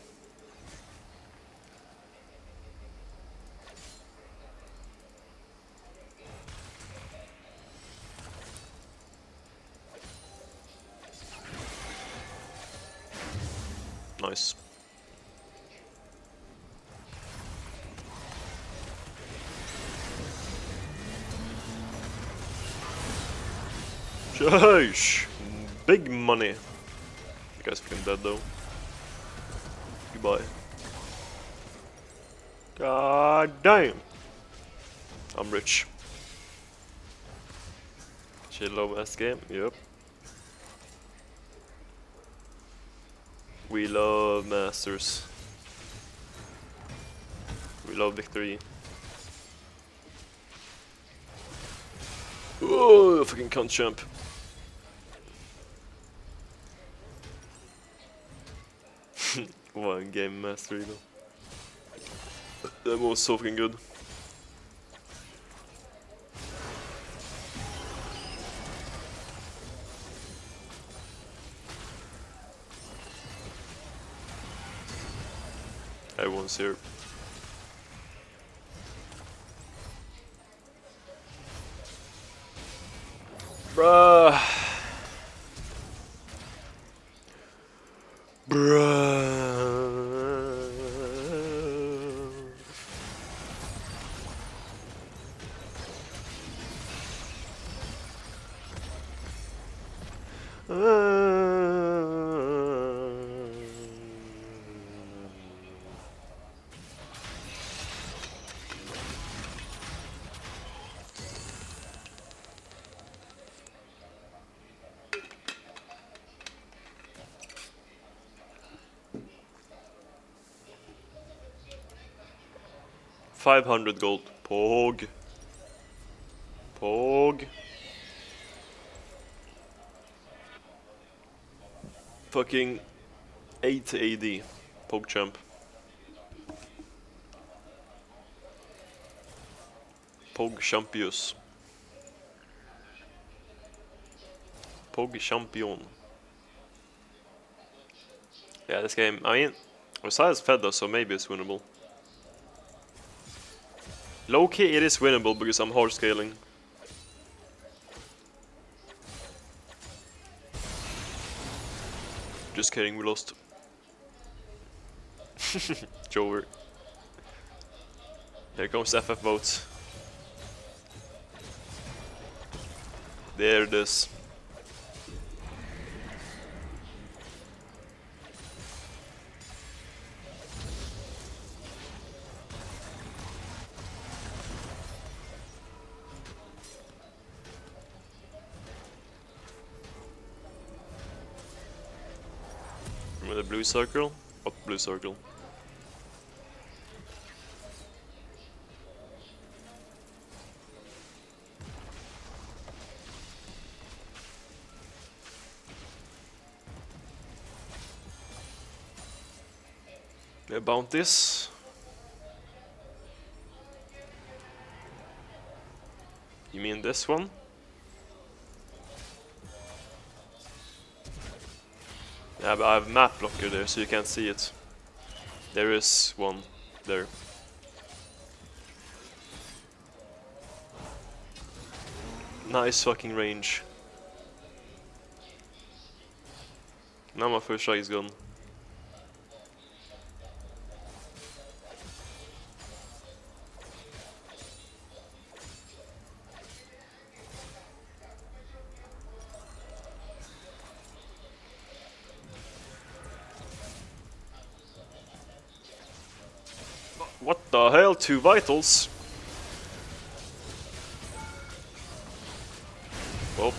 Nice. Sheesh! Big money. You guys fucking dead though. Goodbye. God damn! I'm rich. Chill low ass game, yep. We love masters. We love victory. Oh, fucking cunt champ. One game mastery though. That was so fucking good. Everyone's here. Bruh. Bruh. $500 gold. Pog. Pog. Fucking 8 AD. Pog champ. Pog Champions. Pog Champion. Yeah, this game, I mean, besides Fedda, so maybe it's winnable. Low-key, it is winnable because I'm hard scaling. Just kidding, we lost. Jover. Here comes FF votes. There it is. Remember the blue circle? What blue circle? The bounties. You mean this one? Yeah, but I have map blocker there, so you can't see it. There is one there. Nice fucking range. Now my first strike is gone. What the hell? 2 vitals? Well,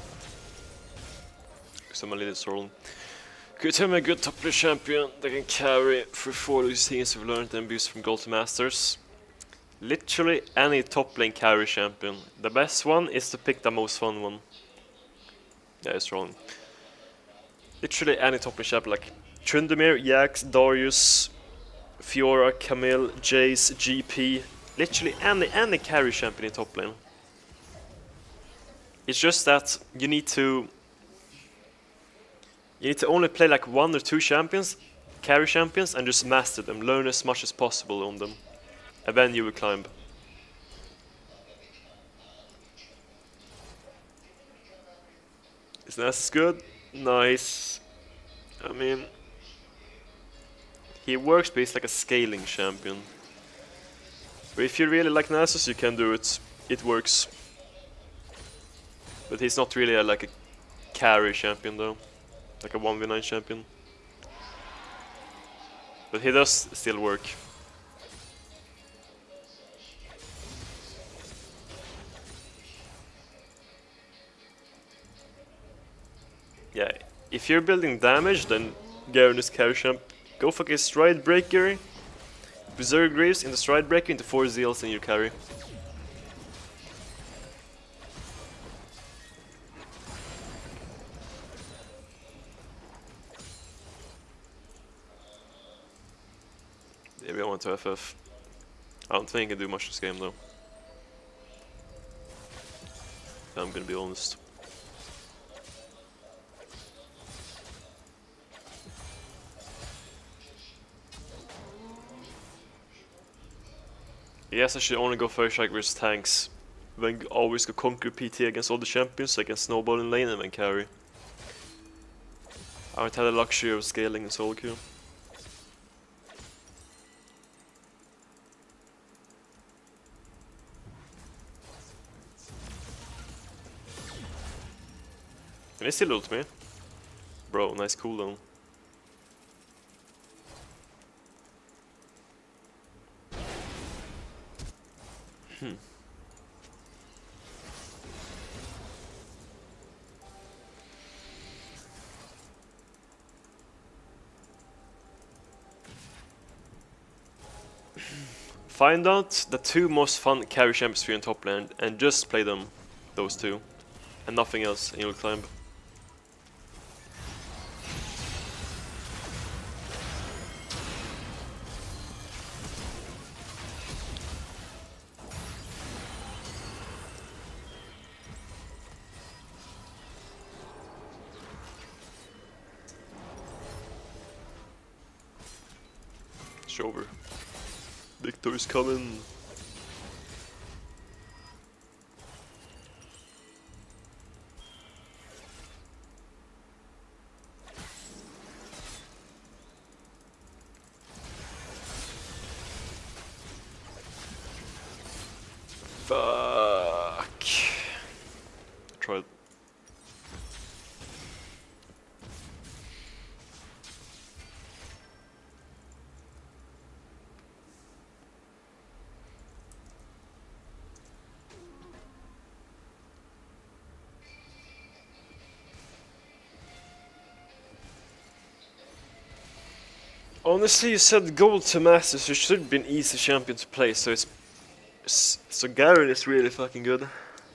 someone lead is rolling. Could you tell me a good top player champion that can carry through 4 of these things we've learned and boost from Gold to Masters? Literally any top lane carry champion. The best one is to pick the most fun one. Yeah, it's rolling. Literally any top lane champion like Tryndamere, Jax, Darius, Fiora, Camille, Jace, GP, literally any carry champion in top lane. It's just that you need to only play like 1 or 2 champions, carry champions, and just master them, learn as much as possible on them, and then you will climb. Is Nasus good? Nice. I mean, he works, but he's like a scaling champion. But if you really like Nasus, you can do it. It works. But he's not really like a carry champion though. Like a 1v9 champion. But he does still work. Yeah, if you're building damage, then Garen is carry champ. Go for a Stride Breaker, Berserk Greaves in the Stride Breaker into 4 Zeals and you carry. Maybe I want to FF. I don't think I can do much this game though. I'm gonna be honest. Yes, I should only go first strike versus tanks. Then always go conquer PT against all the champions so I can snowball in lane and then carry. I don't have the luxury of scaling in solo queue. Can they still ult me? Bro, nice cooldown. Find out the 2 most fun carry champions for you in top lane and just play them, those 2, and nothing else, and you'll climb. It's over. Victor's coming. Fuck. Tried. Honestly, you said gold to masters, it should be an easy champion to play, so so Garen is really fucking good.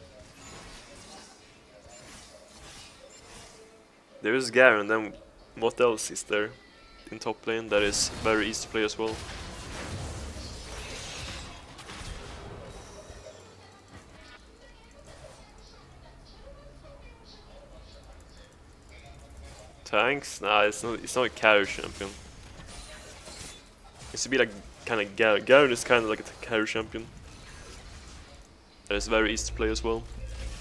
There is Garen, then what else is there in top lane that is very easy to play as well? Tanks? Nah, it's not a carry champion. It should be like kind of Garen. Garen is kind of like a carry champion. That is very easy to play as well.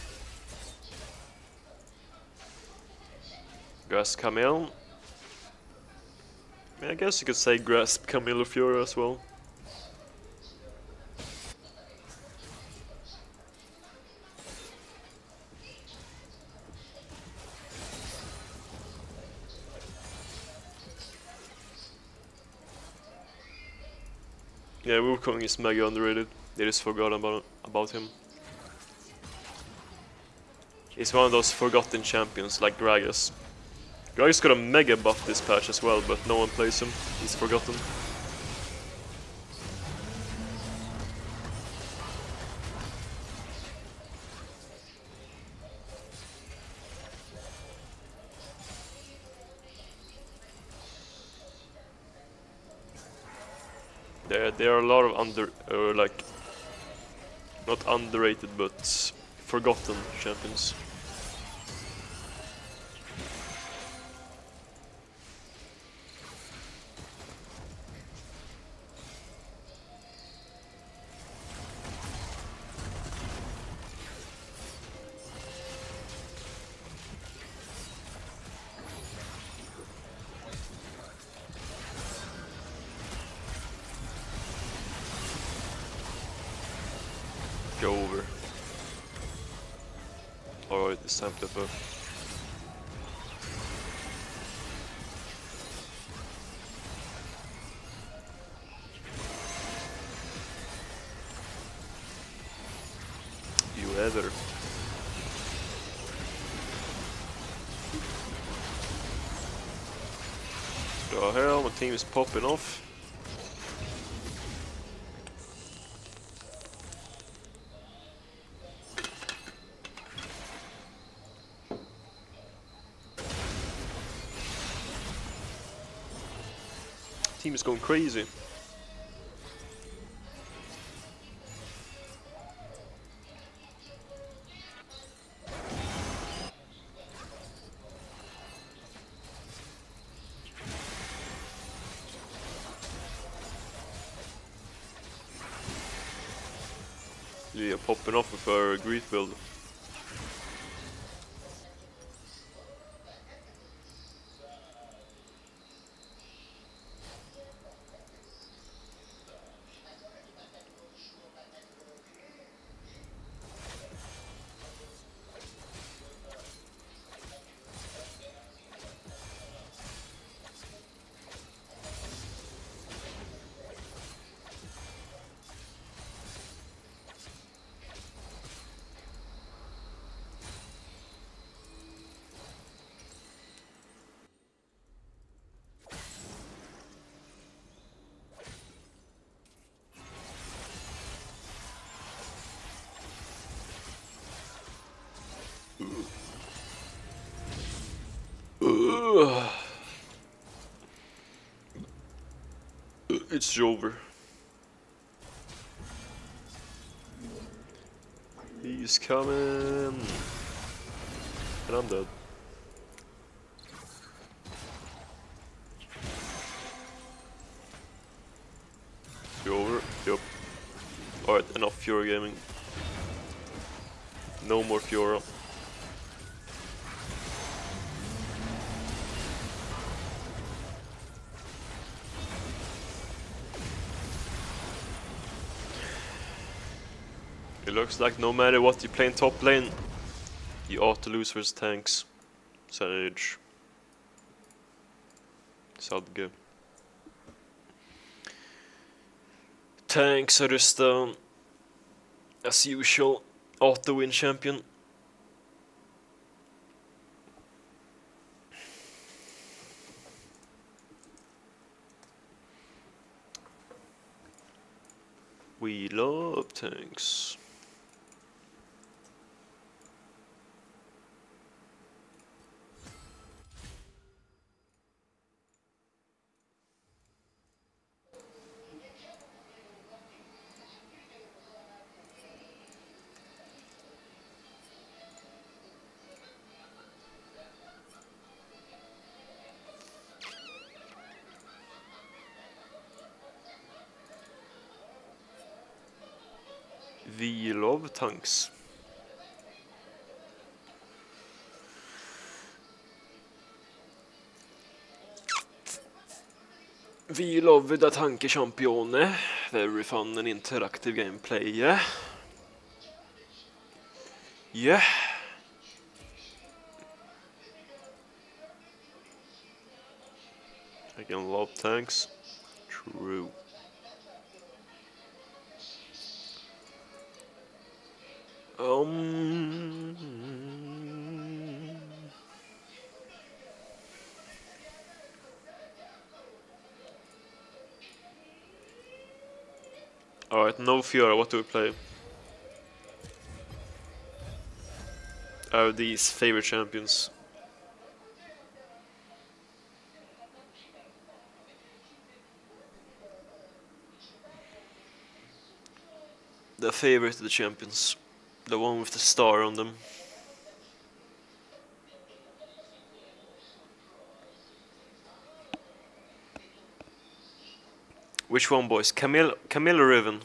Grasp Camille. I guess you could say Grasp Camille Fiora as well. Yeah, Wukong is mega underrated. They just forgot about him. He's one of those forgotten champions like Gragas. Gragas got a mega buff this patch as well, but no one plays him. He's forgotten. There are a lot of like, not underrated, but forgotten champions. Go over. Alright, it's time to fuck. You ever. The hell, my team is popping off. Team is going crazy. Yeah, popping off with our Greed build. It's over. He's coming. And I'm dead. Alright, enough Fiora gaming. No more Fiora. It looks like no matter what you play in top lane, you ought to lose versus tanks. Sage. Sadge. Tanks are just as usual, auto win champion. We love tanks. We love tanks. Vi love da tankechampione. Very fun and interactive gameplay. Yeah. I can love tanks. True. Alright, no Fiora, what do we play? These favorite champions. The favorite of the champions. The one with the star on them. Which one, boys? Camille or Riven?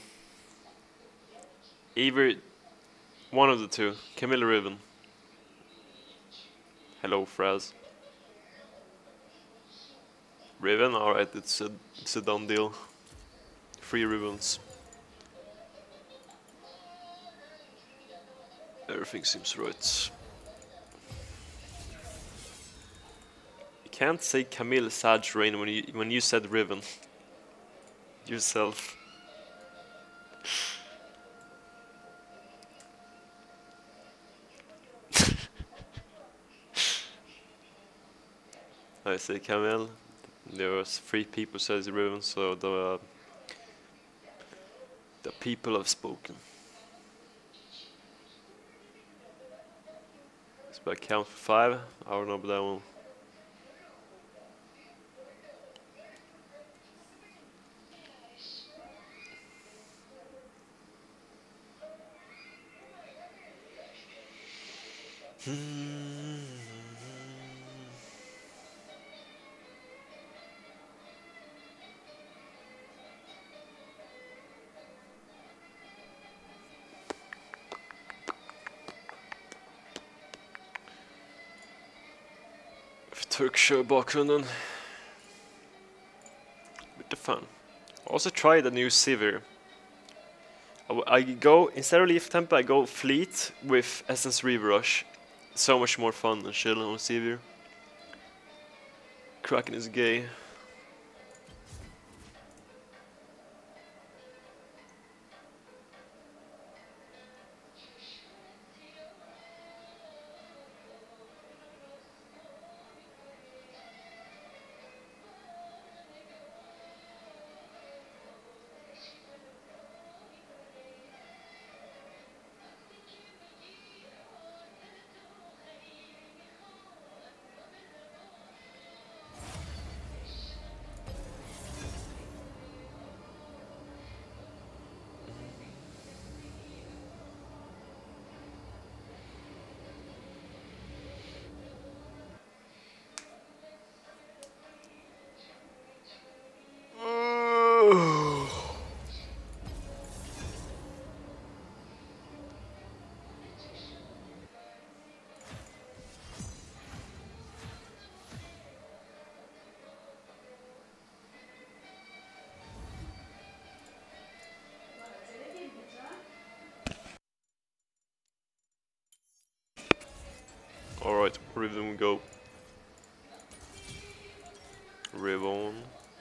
Either one of the two. Camille or Riven. Hello, Fraz. Riven? Alright, it's a done deal. 3 Rivens. Everything seems right. You can't say Camille Sage Rain when you said Riven. Yourself. I say Camille. There was 3 people says Riven, so the people have spoken. So I count for 5. I don't know about that one. Turkshow bakgrunden. Bit fun. Also try the new Sivir. I go, instead of Leaf Tempo, I go Fleet with Essence Reaver Rush. So much more fun than chilling on Sivir. Kraken is gay. Alright, Riven go. Riven.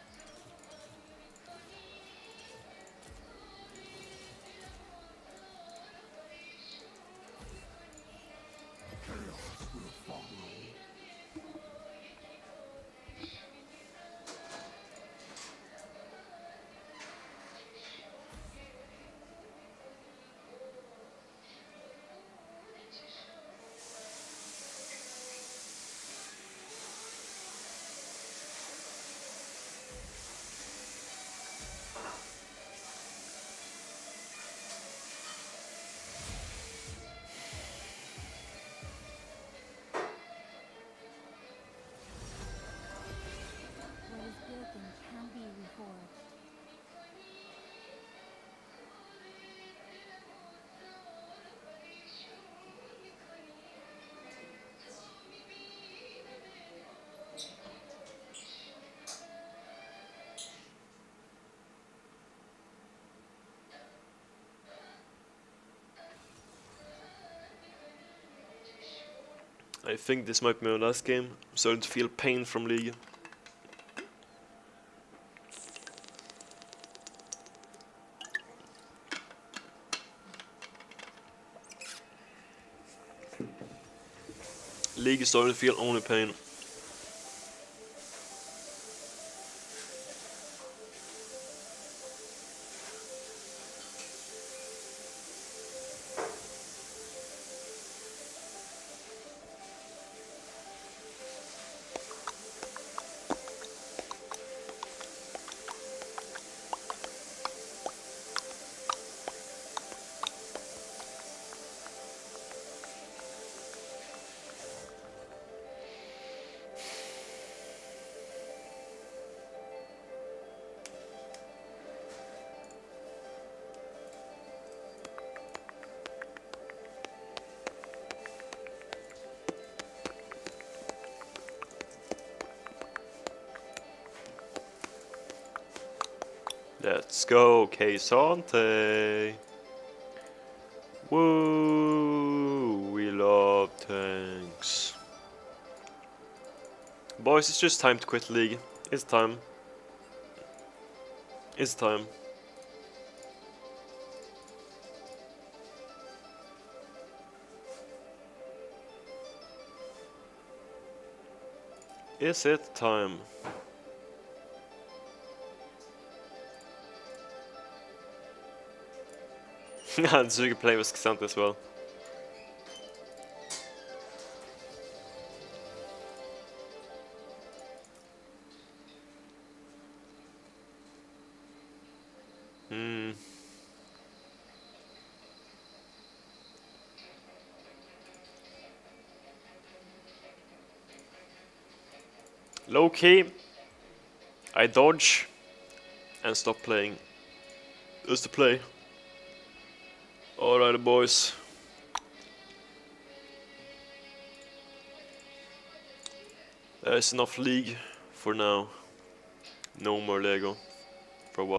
What is broken can be reforged. I think this might be my last game. I'm starting to feel pain from League. League is starting to feel only pain. Let's go, K'Sante. Woo, we love tanks. Boys, it's just time to quit League. It's time. It's time. Is it time? So you can play with K'Sante as well. Low key, I dodge and stop playing. Just to play. Alright, boys. There's enough League for now. No more Lego.